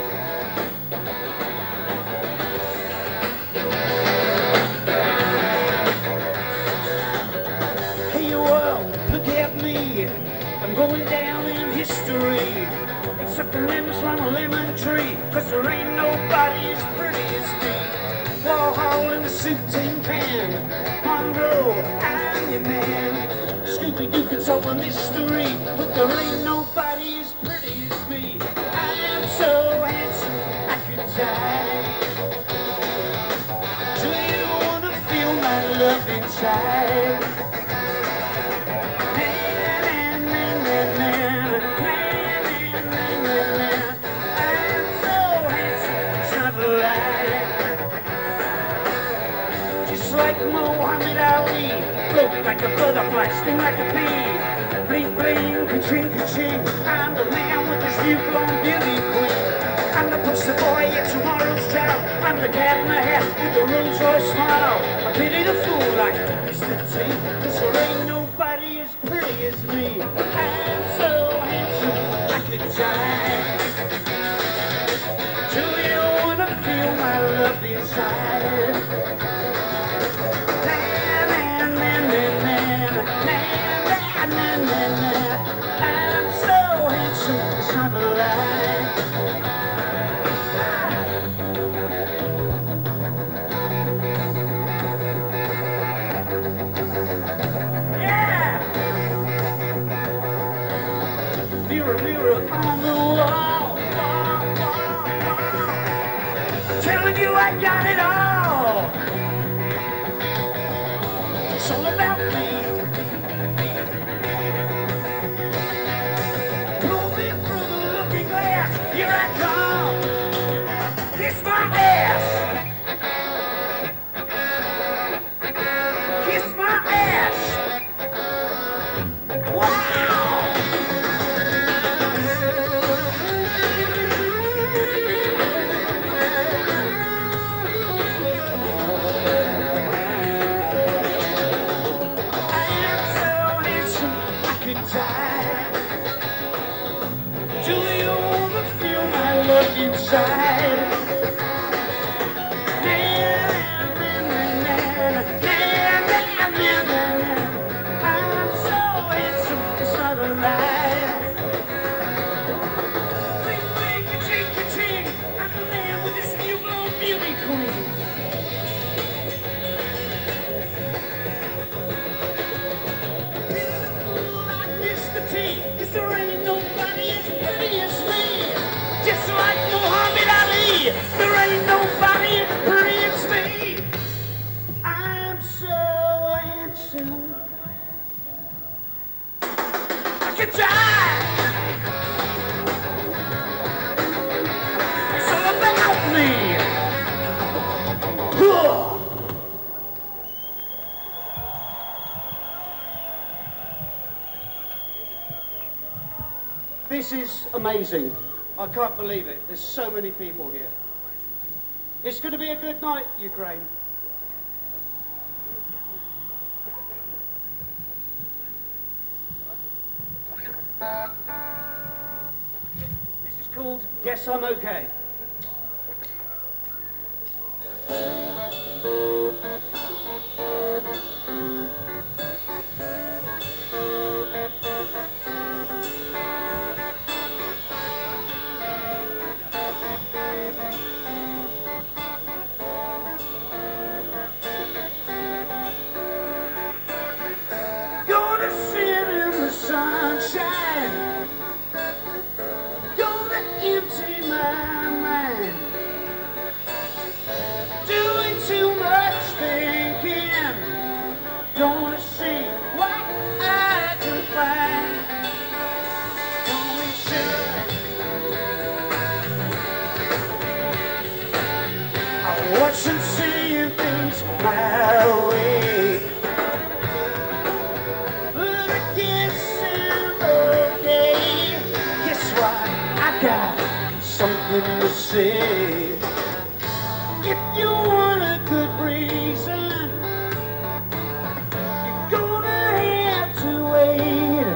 Hey world, look at me. I'm going down in history. Except the limbs from a lemon tree. Cause there ain't nobody as pretty as me. Warhol in the suit tin pan. Monroe, I'm your man. Scooby-Doo could solve a mystery. But there ain't nobody as pretty as me. I am so handsome, I could die. Do you wanna feel my love inside? Like Muhammad Ali, float like a butterfly, sting like a bee. Bling bling, ka-ching ka-ching. I'm the man with this newborn beauty queen. I'm the poster boy at tomorrow's child. I'm the cat in the hat with the Rolls Royce smile. I pity the fool like Mr. T, 'cause there ain't nobody as pretty as me. I'm so handsome, I could die. Do you wanna feel my love inside? I'm so handsome, it's not a lie. Yeah! Mirror, mirror on the wall. Telling you I got it all. It's all about me. Here I come, kiss my ass, kiss my ass, wow! I am so handsome, I could die. Do you wanna feel my love inside? me. This is amazing. I can't believe it. There's so many people here. It's going to be a good night, Ukraine. This is called Guess I'm Okay. Gonna sit in the sunshine, gonna empty my mind, doing too much thinking, gonna see what I can find. Gonna sure I wasn't seeing things my way. Got something to say. If you want a good reason, you're gonna have to wait.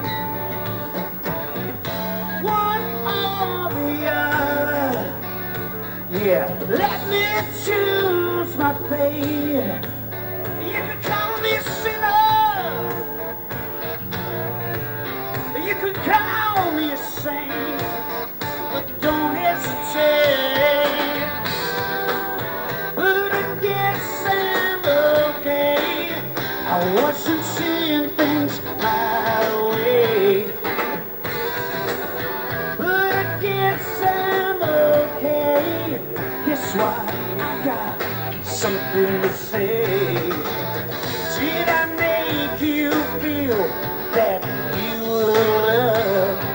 One or the other. Yeah, let me choose my fate. You can call me a sinner, you can call me a saint. Don't hesitate, but I guess I'm okay. I wasn't seeing things my way, but I guess I'm okay. Guess what? I got something to say. Did I make you feel that you were loved?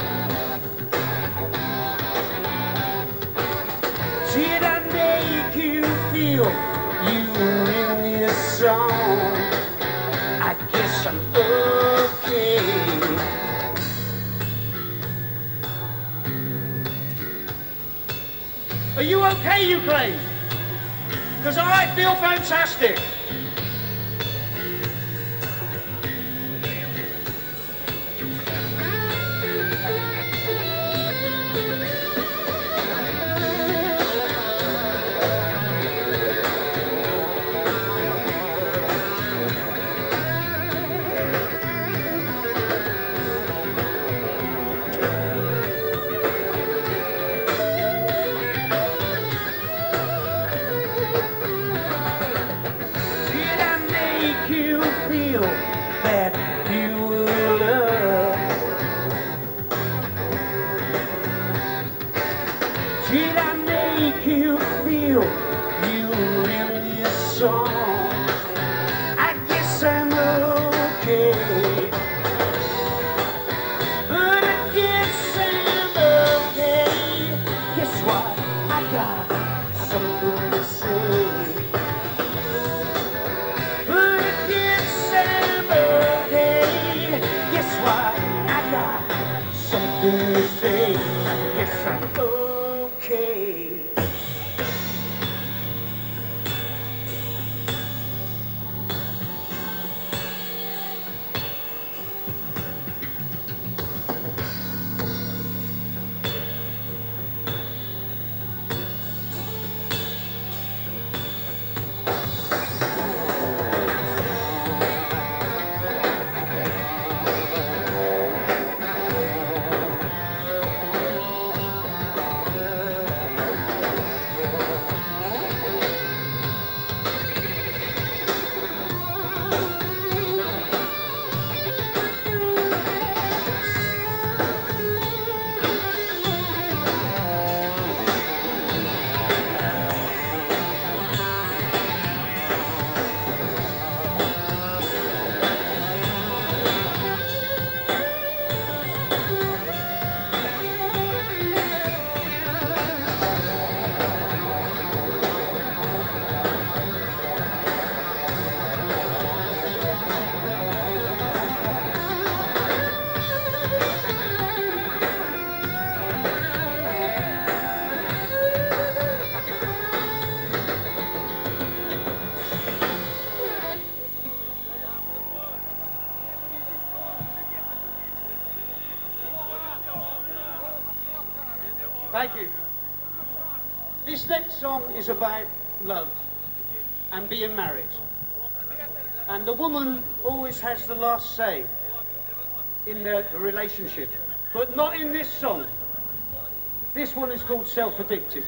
Did I make you feel you were in this song? I guess I'm okay. Are you okay, Ukraine? Because I feel fantastic. Did I make you feel you were in this song? I guess I'm okay, but I guess I'm okay. Guess what? I got something to say, but I guess I'm okay. Guess what? I got something to say. Yes, I'm okay. Thank you. This next song is about love and being married. And the woman always has the last say in the relationship, but not in this song. This one is called Self-Addicted.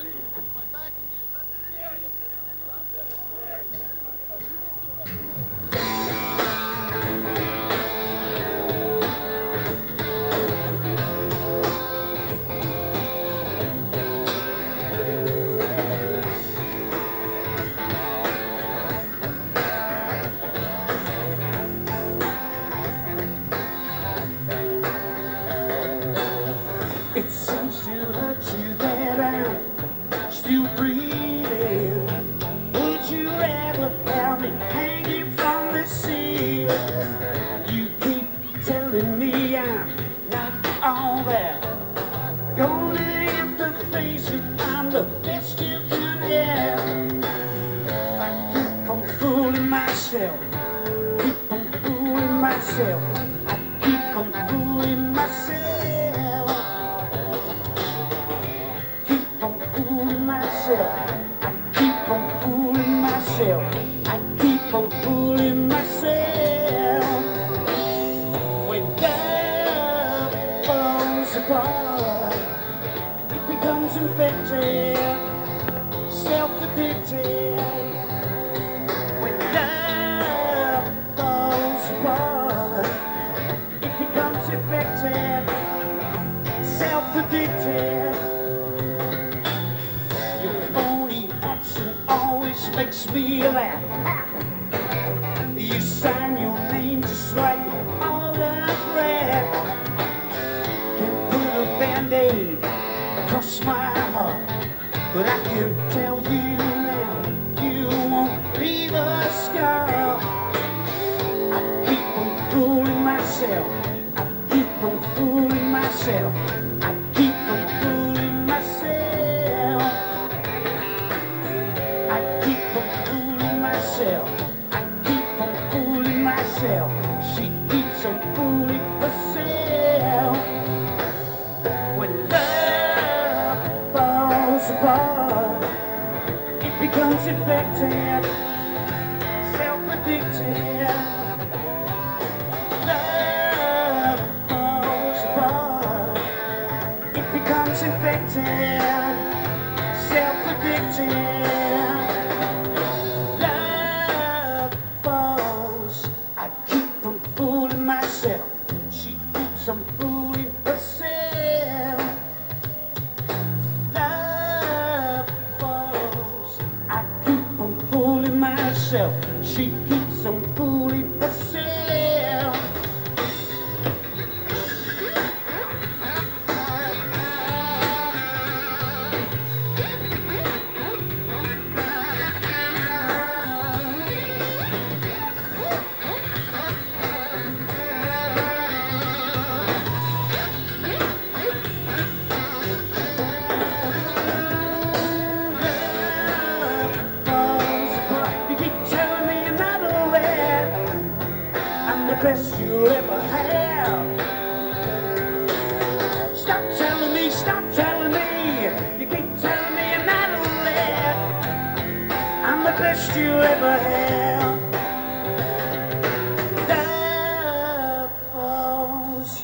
It seems to hurt you that I'm still breathing. Would you rather have me hanging from the ceiling? You keep telling me I'm not all that. Gonna have to face it, I'm the best you can have. I keep on fooling myself, keep on fooling myself. I keep on fooling myself. I keep on fooling myself. I keep on fooling myself. When love falls apart, it becomes infected, self-addicted. When love falls apart, it becomes infected, self-addicted. Always makes me laugh. You sign your name just like all that rap. Can put a band-aid across my heart, but I can tell you now, you won't leave a scar. I keep on fooling myself. I keep on fooling myself. I keep on fooling myself. I keep on fooling myself. I keep on fooling myself. She keeps on fooling herself. When love falls apart, it becomes infected, self-addicted. Love falls apart, it becomes infected, self-addicted. She keeps on fooling herself. Love falls. I keep on fooling myself. She keeps on fooling herself. Best you'll ever have. Stop telling me, stop telling me. You keep telling me I'm not all that. I'm the best you'll ever have. Love falls.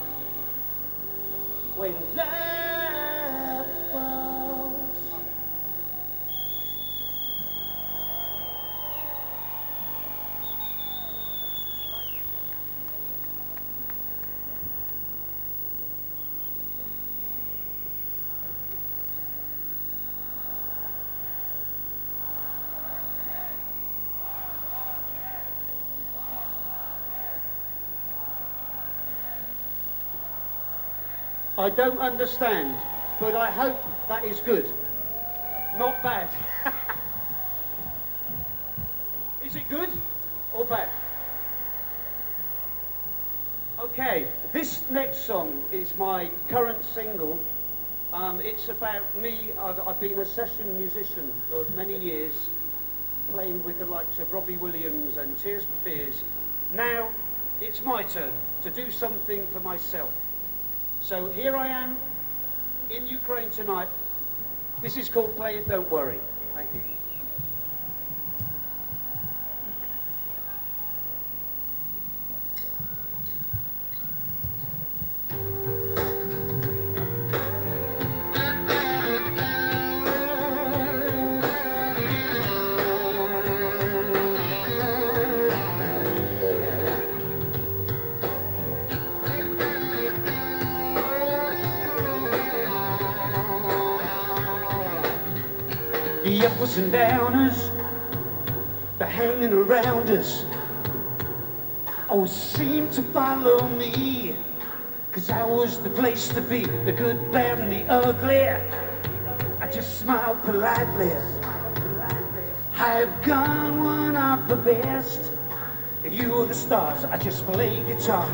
When love falls. I don't understand, but I hope that is good. Not bad. Is it good or bad? Okay, this next song is my current single. It's about me. I've been a session musician for many years, playing with the likes of Robbie Williams and Tears for Fears. Now it's my turn to do something for myself. So here I am in Ukraine tonight. This is called Play It, Don't Worry. Thank you. The ups and downers, they're hanging around us, always seem to follow me, 'cause I was the place to be, the good, bad, and the ugly. I just smiled politely. I've got one of the best. You are the stars, I just play guitar.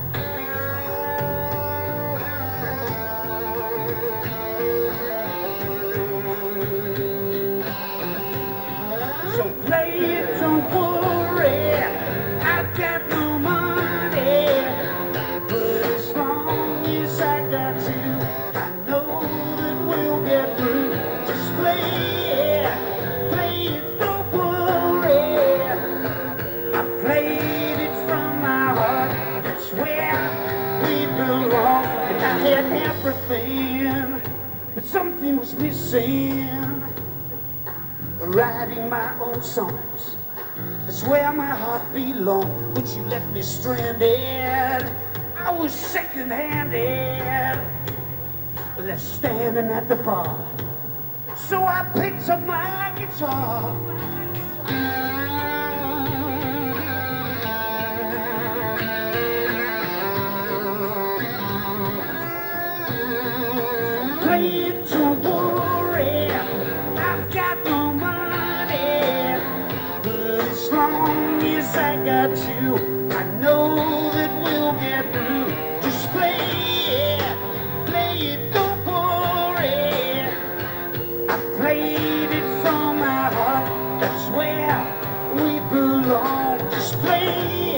So play it, don't worry, I've got no money, but as long as I got you, I know that we'll get through. Just play it, don't worry, I played it from my heart, that's where we belong, and I had everything, but something was missing. Writing my own songs, that's where my heart belonged. But you left me stranded, I was second-handed, left standing at the bar. So I picked up my guitar. Play it, don't worry, I've got no as long as I got you, I know that we'll get through. Just play it, don't worry. I played it from my heart, that's where we belong. Just play